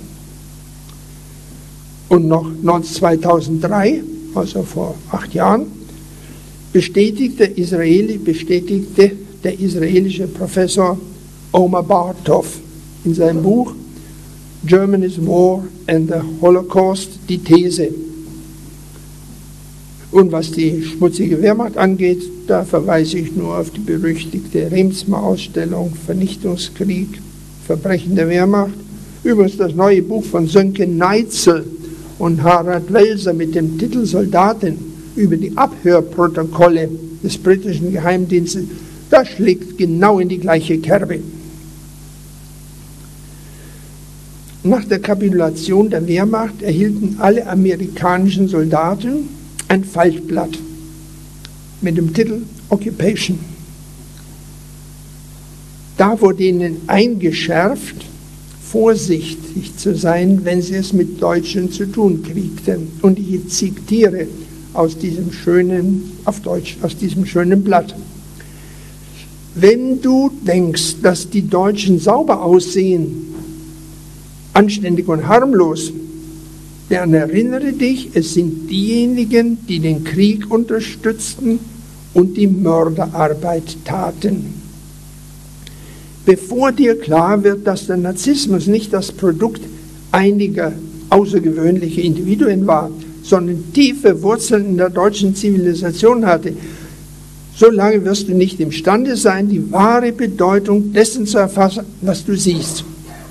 Und noch zweitausenddrei, also vor acht Jahren, bestätigte, Israeli, bestätigte der israelische Professor Omer Bartov in seinem Buch Germany's War and the Holocaust die These. Und was die schmutzige Wehrmacht angeht, da verweise ich nur auf die berüchtigte Remsmar-Ausstellung Vernichtungskrieg, Verbrechen der Wehrmacht. Übrigens das neue Buch von Sönke Neitzel und Harald Welser mit dem Titel Soldaten über die Abhörprotokolle des britischen Geheimdienstes, das schlägt genau in die gleiche Kerbe. Nach der Kapitulation der Wehrmacht erhielten alle amerikanischen Soldaten ein Faltblatt mit dem Titel Occupation. Da wurde ihnen eingeschärft, vorsichtig zu sein, wenn sie es mit Deutschen zu tun kriegten. Und ich zitiere aus diesem schönen, auf Deutsch, aus diesem schönen Blatt. Wenn du denkst, dass die Deutschen sauber aussehen, anständig und harmlos, dann erinnere dich, es sind diejenigen, die den Krieg unterstützten und die Mörderarbeit taten. Bevor dir klar wird, dass der Narzissmus nicht das Produkt einiger außergewöhnlicher Individuen war, sondern tiefe Wurzeln in der deutschen Zivilisation hatte, solange wirst du nicht imstande sein, die wahre Bedeutung dessen zu erfassen, was du siehst.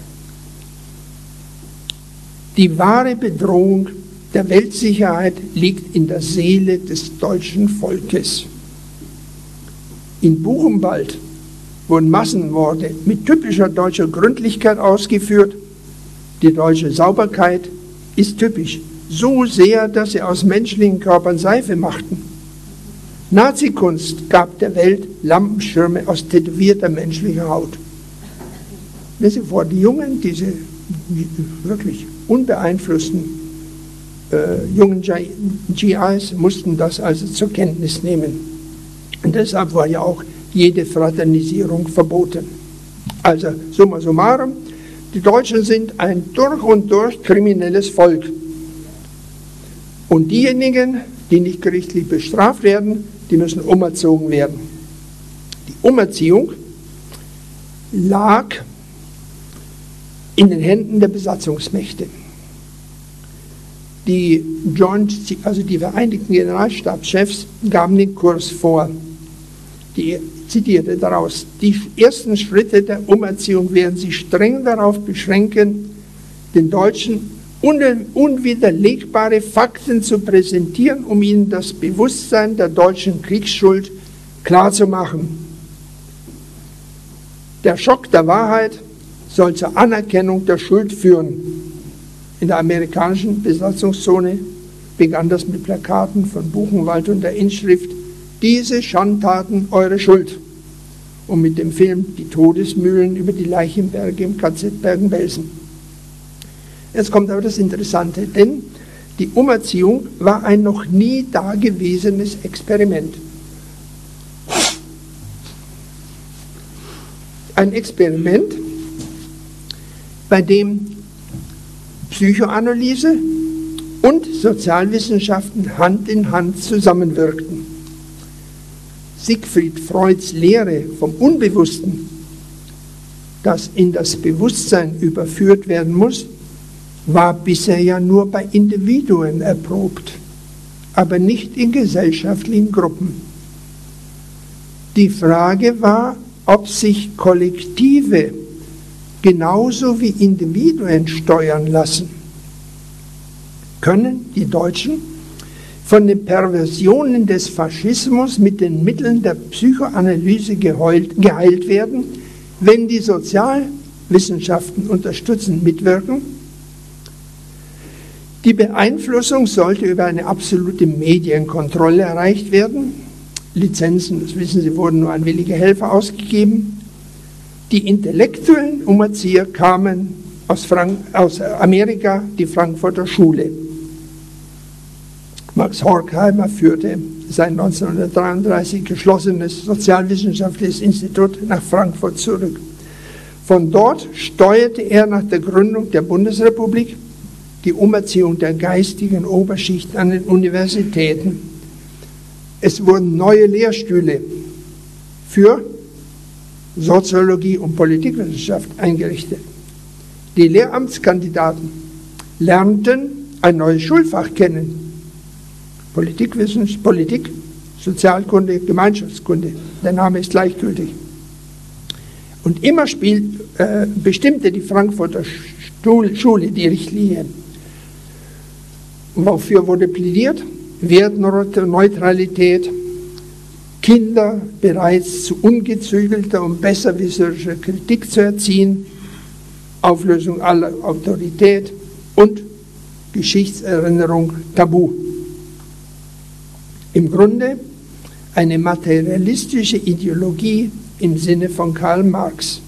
Die wahre Bedrohung der Weltsicherheit liegt in der Seele des deutschen Volkes. In Buchenwald wurden Massenmorde mit typischer deutscher Gründlichkeit ausgeführt. Die deutsche Sauberkeit ist typisch, so sehr, dass sie aus menschlichen Körpern Seife machten. Nazikunst gab der Welt Lampenschirme aus tätowierter menschlicher Haut. Stellen Sie vor, die Jungen, diese wirklich unbeeinflussten äh, jungen G Is mussten das also zur Kenntnis nehmen. Und deshalb war ja auch jede Fraternisierung verboten. Also summa summarum, Die Deutschen sind ein durch und durch kriminelles Volk. Und diejenigen, die nicht gerichtlich bestraft werden, die müssen umerzogen werden. Die Umerziehung lag in den Händen der Besatzungsmächte. Die Joint, also die Vereinigten Generalstabschefs, gaben den Kurs vor. Die zitierte daraus: Die ersten Schritte der Umerziehung werden sich streng darauf beschränken, den Deutschen unwiderlegbare Fakten zu präsentieren, um ihnen das Bewusstsein der deutschen Kriegsschuld klarzumachen. Der Schock der Wahrheit soll zur Anerkennung der Schuld führen. In der amerikanischen Besatzungszone begann das mit Plakaten von Buchenwald und der Inschrift: Diese Schandtaten eure Schuld. Und mit dem Film Die Todesmühlen über die Leichenberge im K Z Bergen-Belsen. Jetzt kommt aber das Interessante, denn die Umerziehung war ein noch nie dagewesenes Experiment. Ein Experiment, bei dem Psychoanalyse und Sozialwissenschaften Hand in Hand zusammenwirkten. Siegfried Freuds Lehre vom Unbewussten, das in das Bewusstsein überführt werden muss, war bisher ja nur bei Individuen erprobt, aber nicht in gesellschaftlichen Gruppen. Die Frage war, ob sich Kollektive genauso wie Individuen steuern lassen. Können die Deutschen von den Perversionen des Faschismus mit den Mitteln der Psychoanalyse geheilt, geheilt werden, wenn die Sozialwissenschaften unterstützend mitwirken? Die Beeinflussung sollte über eine absolute Medienkontrolle erreicht werden. Lizenzen, das wissen Sie, wurden nur an willige Helfer ausgegeben. Die intellektuellen Umerzieher kamen aus, Frank aus Amerika, die Frankfurter Schule. Max Horkheimer führte sein neunzehnhundertdreiunddreißig geschlossenes Sozialwissenschaftliches Institut nach Frankfurt zurück. Von dort steuerte er nach der Gründung der Bundesrepublik die Umerziehung der geistigen Oberschicht an den Universitäten. Es wurden neue Lehrstühle für Soziologie und Politikwissenschaft eingerichtet. Die Lehramtskandidaten lernten ein neues Schulfach kennen. Politikwissenschaft, Politik, Sozialkunde, Gemeinschaftskunde. Der Name ist gleichgültig. Und immer spielt, äh, bestimmte die Frankfurter Stuhl, Schule die Richtlinien. Wofür wurde plädiert? Wertneutralität, Kinder bereits zu ungezügelter und besserwisserischer Kritik zu erziehen, Auflösung aller Autorität und Geschichtserinnerung tabu. Im Grunde eine materialistische Ideologie im Sinne von Karl Marx.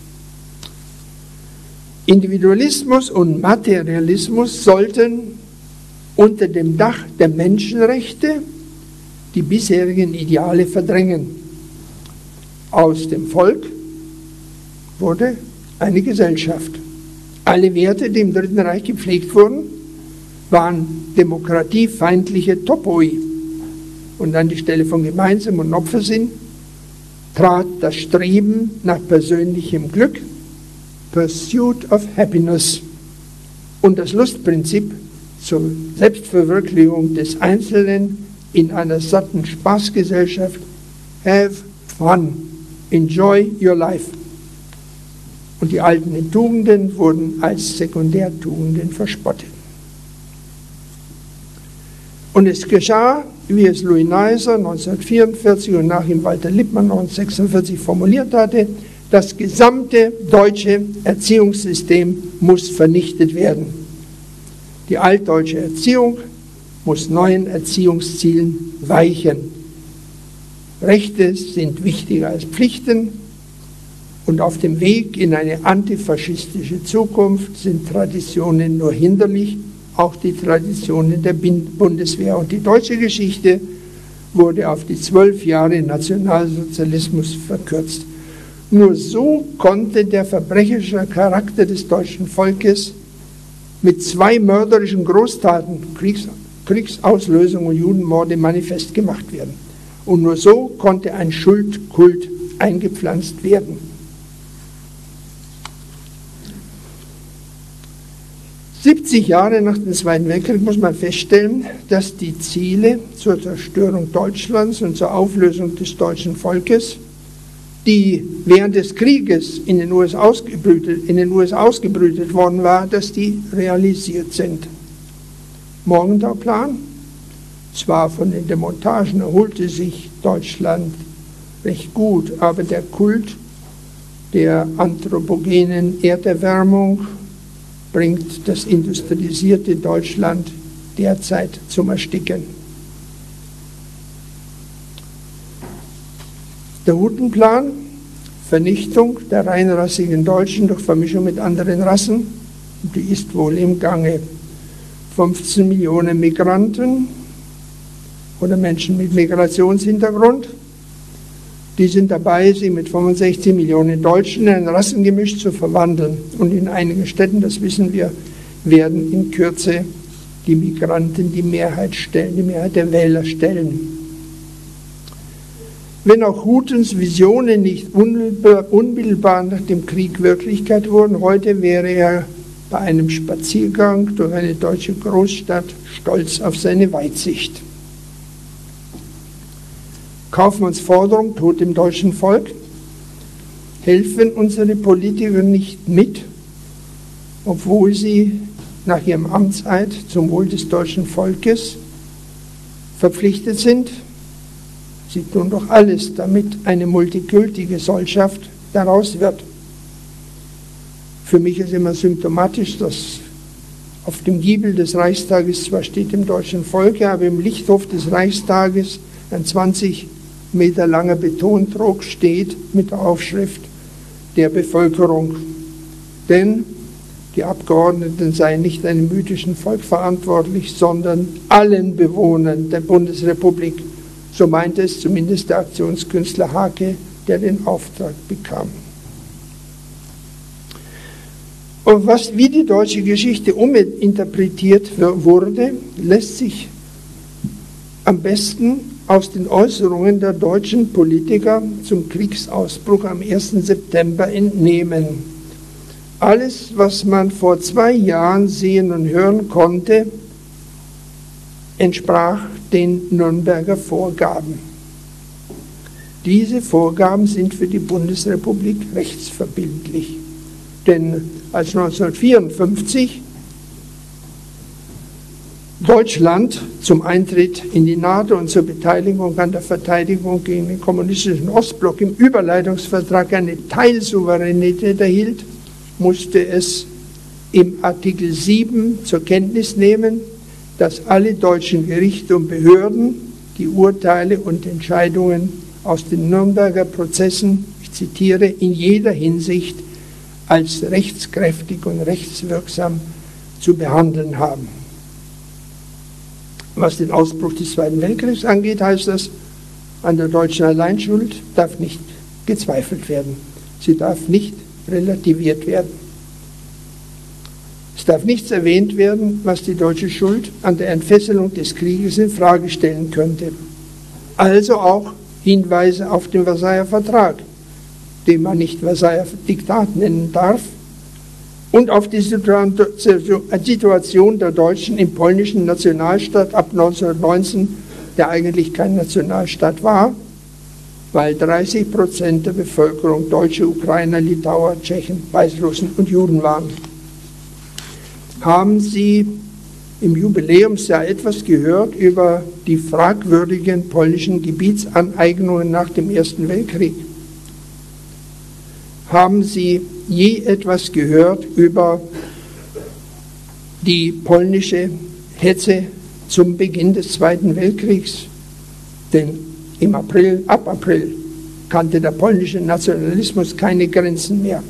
Individualismus und Materialismus sollten unter dem Dach der Menschenrechte die bisherigen Ideale verdrängen. Aus dem Volk wurde eine Gesellschaft. Alle Werte, die im Dritten Reich gepflegt wurden, waren demokratiefeindliche Topoi. Und an die Stelle von Gemeinsam und Opfersinn trat das Streben nach persönlichem Glück, Pursuit of Happiness, und das Lustprinzip zur Selbstverwirklichung des Einzelnen in einer satten Spaßgesellschaft. Have fun, enjoy your life. Und die alten Tugenden wurden als Sekundärtugenden verspottet. Und es geschah, wie es Louis Neisser neunzehnhundertvierundvierzig und nach ihm Walter Lippmann neunzehnhundertsechsundvierzig formuliert hatte: Das gesamte deutsche Erziehungssystem muss vernichtet werden. Die altdeutsche Erziehung muss neuen Erziehungszielen weichen. Rechte sind wichtiger als Pflichten, und auf dem Weg in eine antifaschistische Zukunft sind Traditionen nur hinderlich, auch die Traditionen der Bundeswehr. Und die deutsche Geschichte wurde auf die zwölf Jahre Nationalsozialismus verkürzt. Nur so konnte der verbrecherische Charakter des deutschen Volkes mit zwei mörderischen Großtaten, Kriegs, Kriegsauslösung und Judenmorde, manifest gemacht werden. Und nur so konnte ein Schuldkult eingepflanzt werden. siebzig Jahre nach dem Zweiten Weltkrieg muss man feststellen, dass die Ziele zur Zerstörung Deutschlands und zur Auflösung des deutschen Volkes, die während des Krieges in den U S A ausgebrütet, in den U S A ausgebrütet worden war, dass die realisiert sind. Morgenthau-Plan, zwar von den Demontagen erholte sich Deutschland recht gut, aber der Kult der anthropogenen Erderwärmung bringt das industrialisierte Deutschland derzeit zum Ersticken. Der Hutenplan, Vernichtung der reinrassigen Deutschen durch Vermischung mit anderen Rassen, die ist wohl im Gange. fünfzehn Millionen Migranten oder Menschen mit Migrationshintergrund, die sind dabei, sie mit fünfundsechzig Millionen Deutschen in ein Rassengemisch zu verwandeln. Und in einigen Städten, das wissen wir, werden in Kürze die Migranten die Mehrheit stellen, die Mehrheit der Wähler stellen. Wenn auch Hutens Visionen nicht unmittelbar nach dem Krieg Wirklichkeit wurden, heute wäre er bei einem Spaziergang durch eine deutsche Großstadt stolz auf seine Weitsicht. Kaufmanns Forderung, Tod dem deutschen Volk, helfen unsere Politiker nicht mit, obwohl sie nach ihrem Amtseid zum Wohl des deutschen Volkes verpflichtet sind. Sie tun doch alles, damit eine Multikulti-Gesellschaft daraus wird. Für mich ist immer symptomatisch, dass auf dem Giebel des Reichstages zwar steht dem deutschen Volke, aber im Lichthof des Reichstages ein zwanzig Meter langer Betondruck steht mit der Aufschrift der Bevölkerung. Denn die Abgeordneten seien nicht einem mythischen Volk verantwortlich, sondern allen Bewohnern der Bundesrepublik. So meinte es zumindest der Aktionskünstler Hake, der den Auftrag bekam. Und was, wie die deutsche Geschichte uminterpretiert wurde, lässt sich am besten aus den Äußerungen der deutschen Politiker zum Kriegsausbruch am ersten September entnehmen. Alles, was man vor zwei Jahren sehen und hören konnte, entsprach den Nürnberger Vorgaben. Diese Vorgaben sind für die Bundesrepublik rechtsverbindlich. Denn als neunzehnhundertvierundfünfzig Deutschland zum Eintritt in die NATO und zur Beteiligung an der Verteidigung gegen den kommunistischen Ostblock im Überleitungsvertrag eine Teilsouveränität erhielt, musste es im Artikel sieben zur Kenntnis nehmen, dass alle deutschen Gerichte und Behörden die Urteile und Entscheidungen aus den Nürnberger Prozessen, ich zitiere, in jeder Hinsicht als rechtskräftig und rechtswirksam zu behandeln haben. Was den Ausbruch des Zweiten Weltkriegs angeht, heißt das, an der deutschen Alleinschuld darf nicht gezweifelt werden. Sie darf nicht relativiert werden. Es darf nichts erwähnt werden, was die deutsche Schuld an der Entfesselung des Krieges in Frage stellen könnte. Also auch Hinweise auf den Versailler Vertrag, den man nicht Versailler Diktat nennen darf, und auf die Situation der Deutschen im polnischen Nationalstaat ab neunzehnhundertneunzehn, der eigentlich kein Nationalstaat war, weil dreißig Prozent der Bevölkerung Deutsche, Ukrainer, Litauer, Tschechen, Weißrussen und Juden waren. Haben Sie im Jubiläumsjahr etwas gehört über die fragwürdigen polnischen Gebietsaneignungen nach dem Ersten Weltkrieg? Haben Sie je etwas gehört über die polnische Hetze zum Beginn des Zweiten Weltkriegs? Denn im April, ab April kannte der polnische Nationalismus keine Grenzen mehr.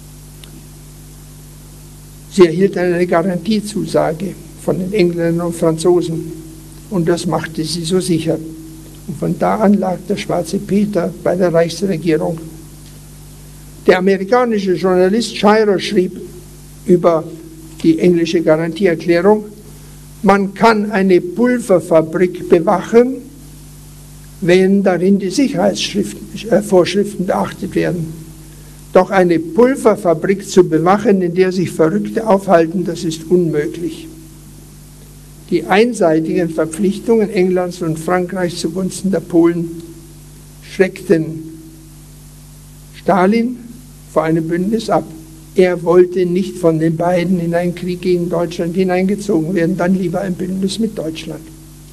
Sie erhielt eine Garantiezusage von den Engländern und Franzosen und das machte sie so sicher. Und von da an lag der schwarze Peter bei der Reichsregierung. Der amerikanische Journalist Shirer schrieb über die englische Garantieerklärung: Man kann eine Pulverfabrik bewachen, wenn darin die Sicherheitsvorschriften beachtet werden. Doch eine Pulverfabrik zu bewachen, in der sich Verrückte aufhalten, das ist unmöglich. Die einseitigen Verpflichtungen Englands und Frankreichs zugunsten der Polen schreckten Stalin vor einem Bündnis ab. Er wollte nicht von den beiden in einen Krieg gegen Deutschland hineingezogen werden, dann lieber ein Bündnis mit Deutschland.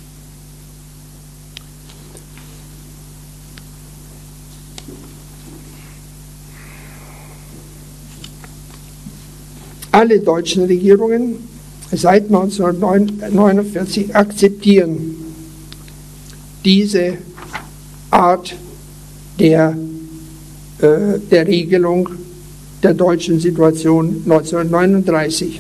Alle deutschen Regierungen seit neunzehnhundertneunundvierzig akzeptieren diese Art der, äh, der Regelung der deutschen Situation neunzehnhundertneununddreißig.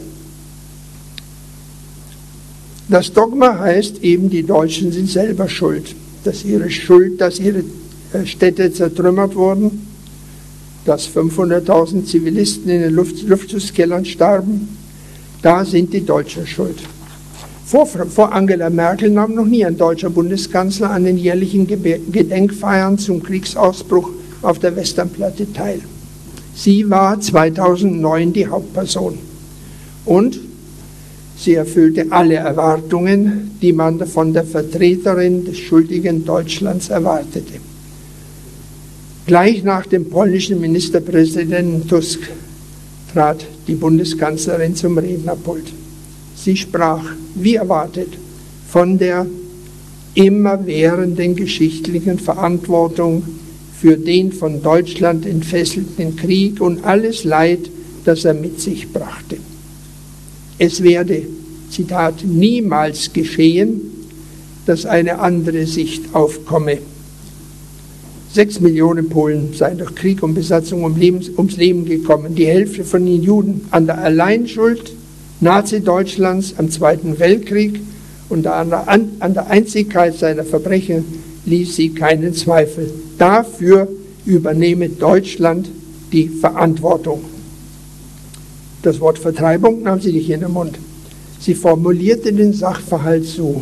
Das Dogma heißt eben, die Deutschen sind selber schuld, dass ihre Schuld, dass ihre Städte zertrümmert wurden, dass fünfhunderttausend Zivilisten in den Luft, Luftschutzkellern starben. Da sind die Deutschen schuld. Vor, vor Angela Merkel nahm noch nie ein deutscher Bundeskanzler an den jährlichen Gedenkfeiern zum Kriegsausbruch auf der Westernplatte teil. Sie war zweitausendneun die Hauptperson und sie erfüllte alle Erwartungen, die man von der Vertreterin des schuldigen Deutschlands erwartete. Gleich nach dem polnischen Ministerpräsidenten Tusk trat die Bundeskanzlerin zum Rednerpult. Sie sprach, wie erwartet, von der immerwährenden geschichtlichen Verantwortung für den von Deutschland entfesselten Krieg und alles Leid, das er mit sich brachte. Es werde, Zitat, niemals geschehen, dass eine andere Sicht aufkomme. Sechs Millionen Polen seien durch Krieg und Besatzung um Lebens, ums Leben gekommen, die Hälfte von den Juden an der Alleinschuld Nazi-Deutschlands am Zweiten Weltkrieg und an der, an der Einzigkeit seiner Verbrechen ließ sie keinen Zweifel. Dafür übernehme Deutschland die Verantwortung. Das Wort Vertreibung nahm sie nicht in den Mund. Sie formulierte den Sachverhalt so: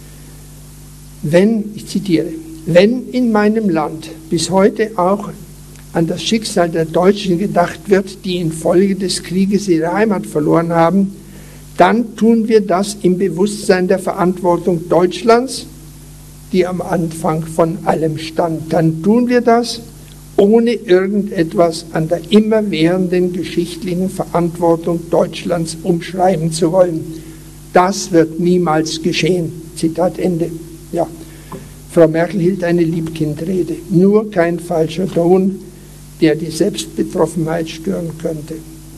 Wenn, ich zitiere, wenn in meinem Land bis heute auch an das Schicksal der Deutschen gedacht wird, die infolge des Krieges ihre Heimat verloren haben, dann tun wir das im Bewusstsein der Verantwortung Deutschlands, die am Anfang von allem stand. Dann tun wir das, ohne irgendetwas an der immerwährenden geschichtlichen Verantwortung Deutschlands umschreiben zu wollen. Das wird niemals geschehen. Zitat Ende. Ja. Frau Merkel hielt eine Liebkindrede, nur kein falscher Ton, der die Selbstbetroffenheit stören könnte.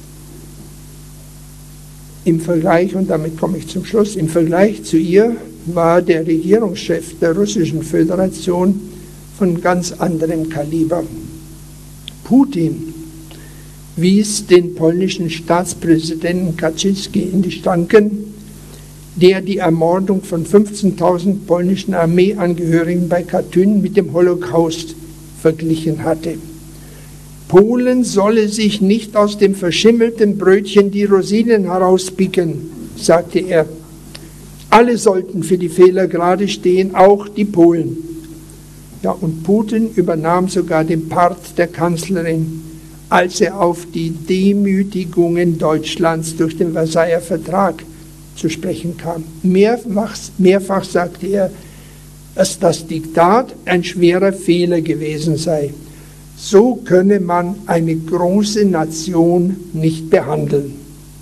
Im Vergleich, und damit komme ich zum Schluss, im Vergleich zu ihr war der Regierungschef der Russischen Föderation von ganz anderem Kaliber. Putin wies den polnischen Staatspräsidenten Kaczynski in die Schranken, der die Ermordung von fünfzehntausend polnischen Armeeangehörigen bei Katyn mit dem Holocaust verglichen hatte. Polen solle sich nicht aus dem verschimmelten Brötchen die Rosinen herauspicken, sagte er. Alle sollten für die Fehler gerade stehen, auch die Polen. Ja, und Putin übernahm sogar den Part der Kanzlerin, als er auf die Demütigungen Deutschlands durch den Versailler Vertrag zu sprechen kam. Mehrfach, mehrfach sagte er, dass das Diktat ein schwerer Fehler gewesen sei. So könne man eine große Nation nicht behandeln.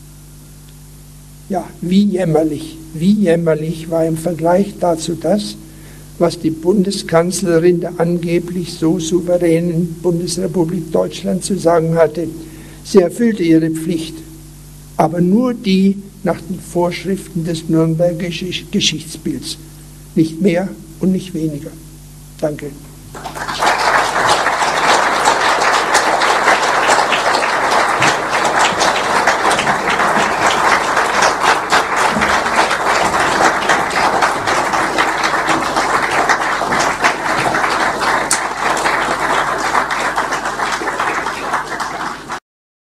Ja, wie jämmerlich, wie jämmerlich war im Vergleich dazu das, was die Bundeskanzlerin der angeblich so souveränen Bundesrepublik Deutschland zu sagen hatte. Sie erfüllte ihre Pflicht, aber nur die nach den Vorschriften des Nürnberger Geschichtsbilds. Nicht mehr und nicht weniger. Danke.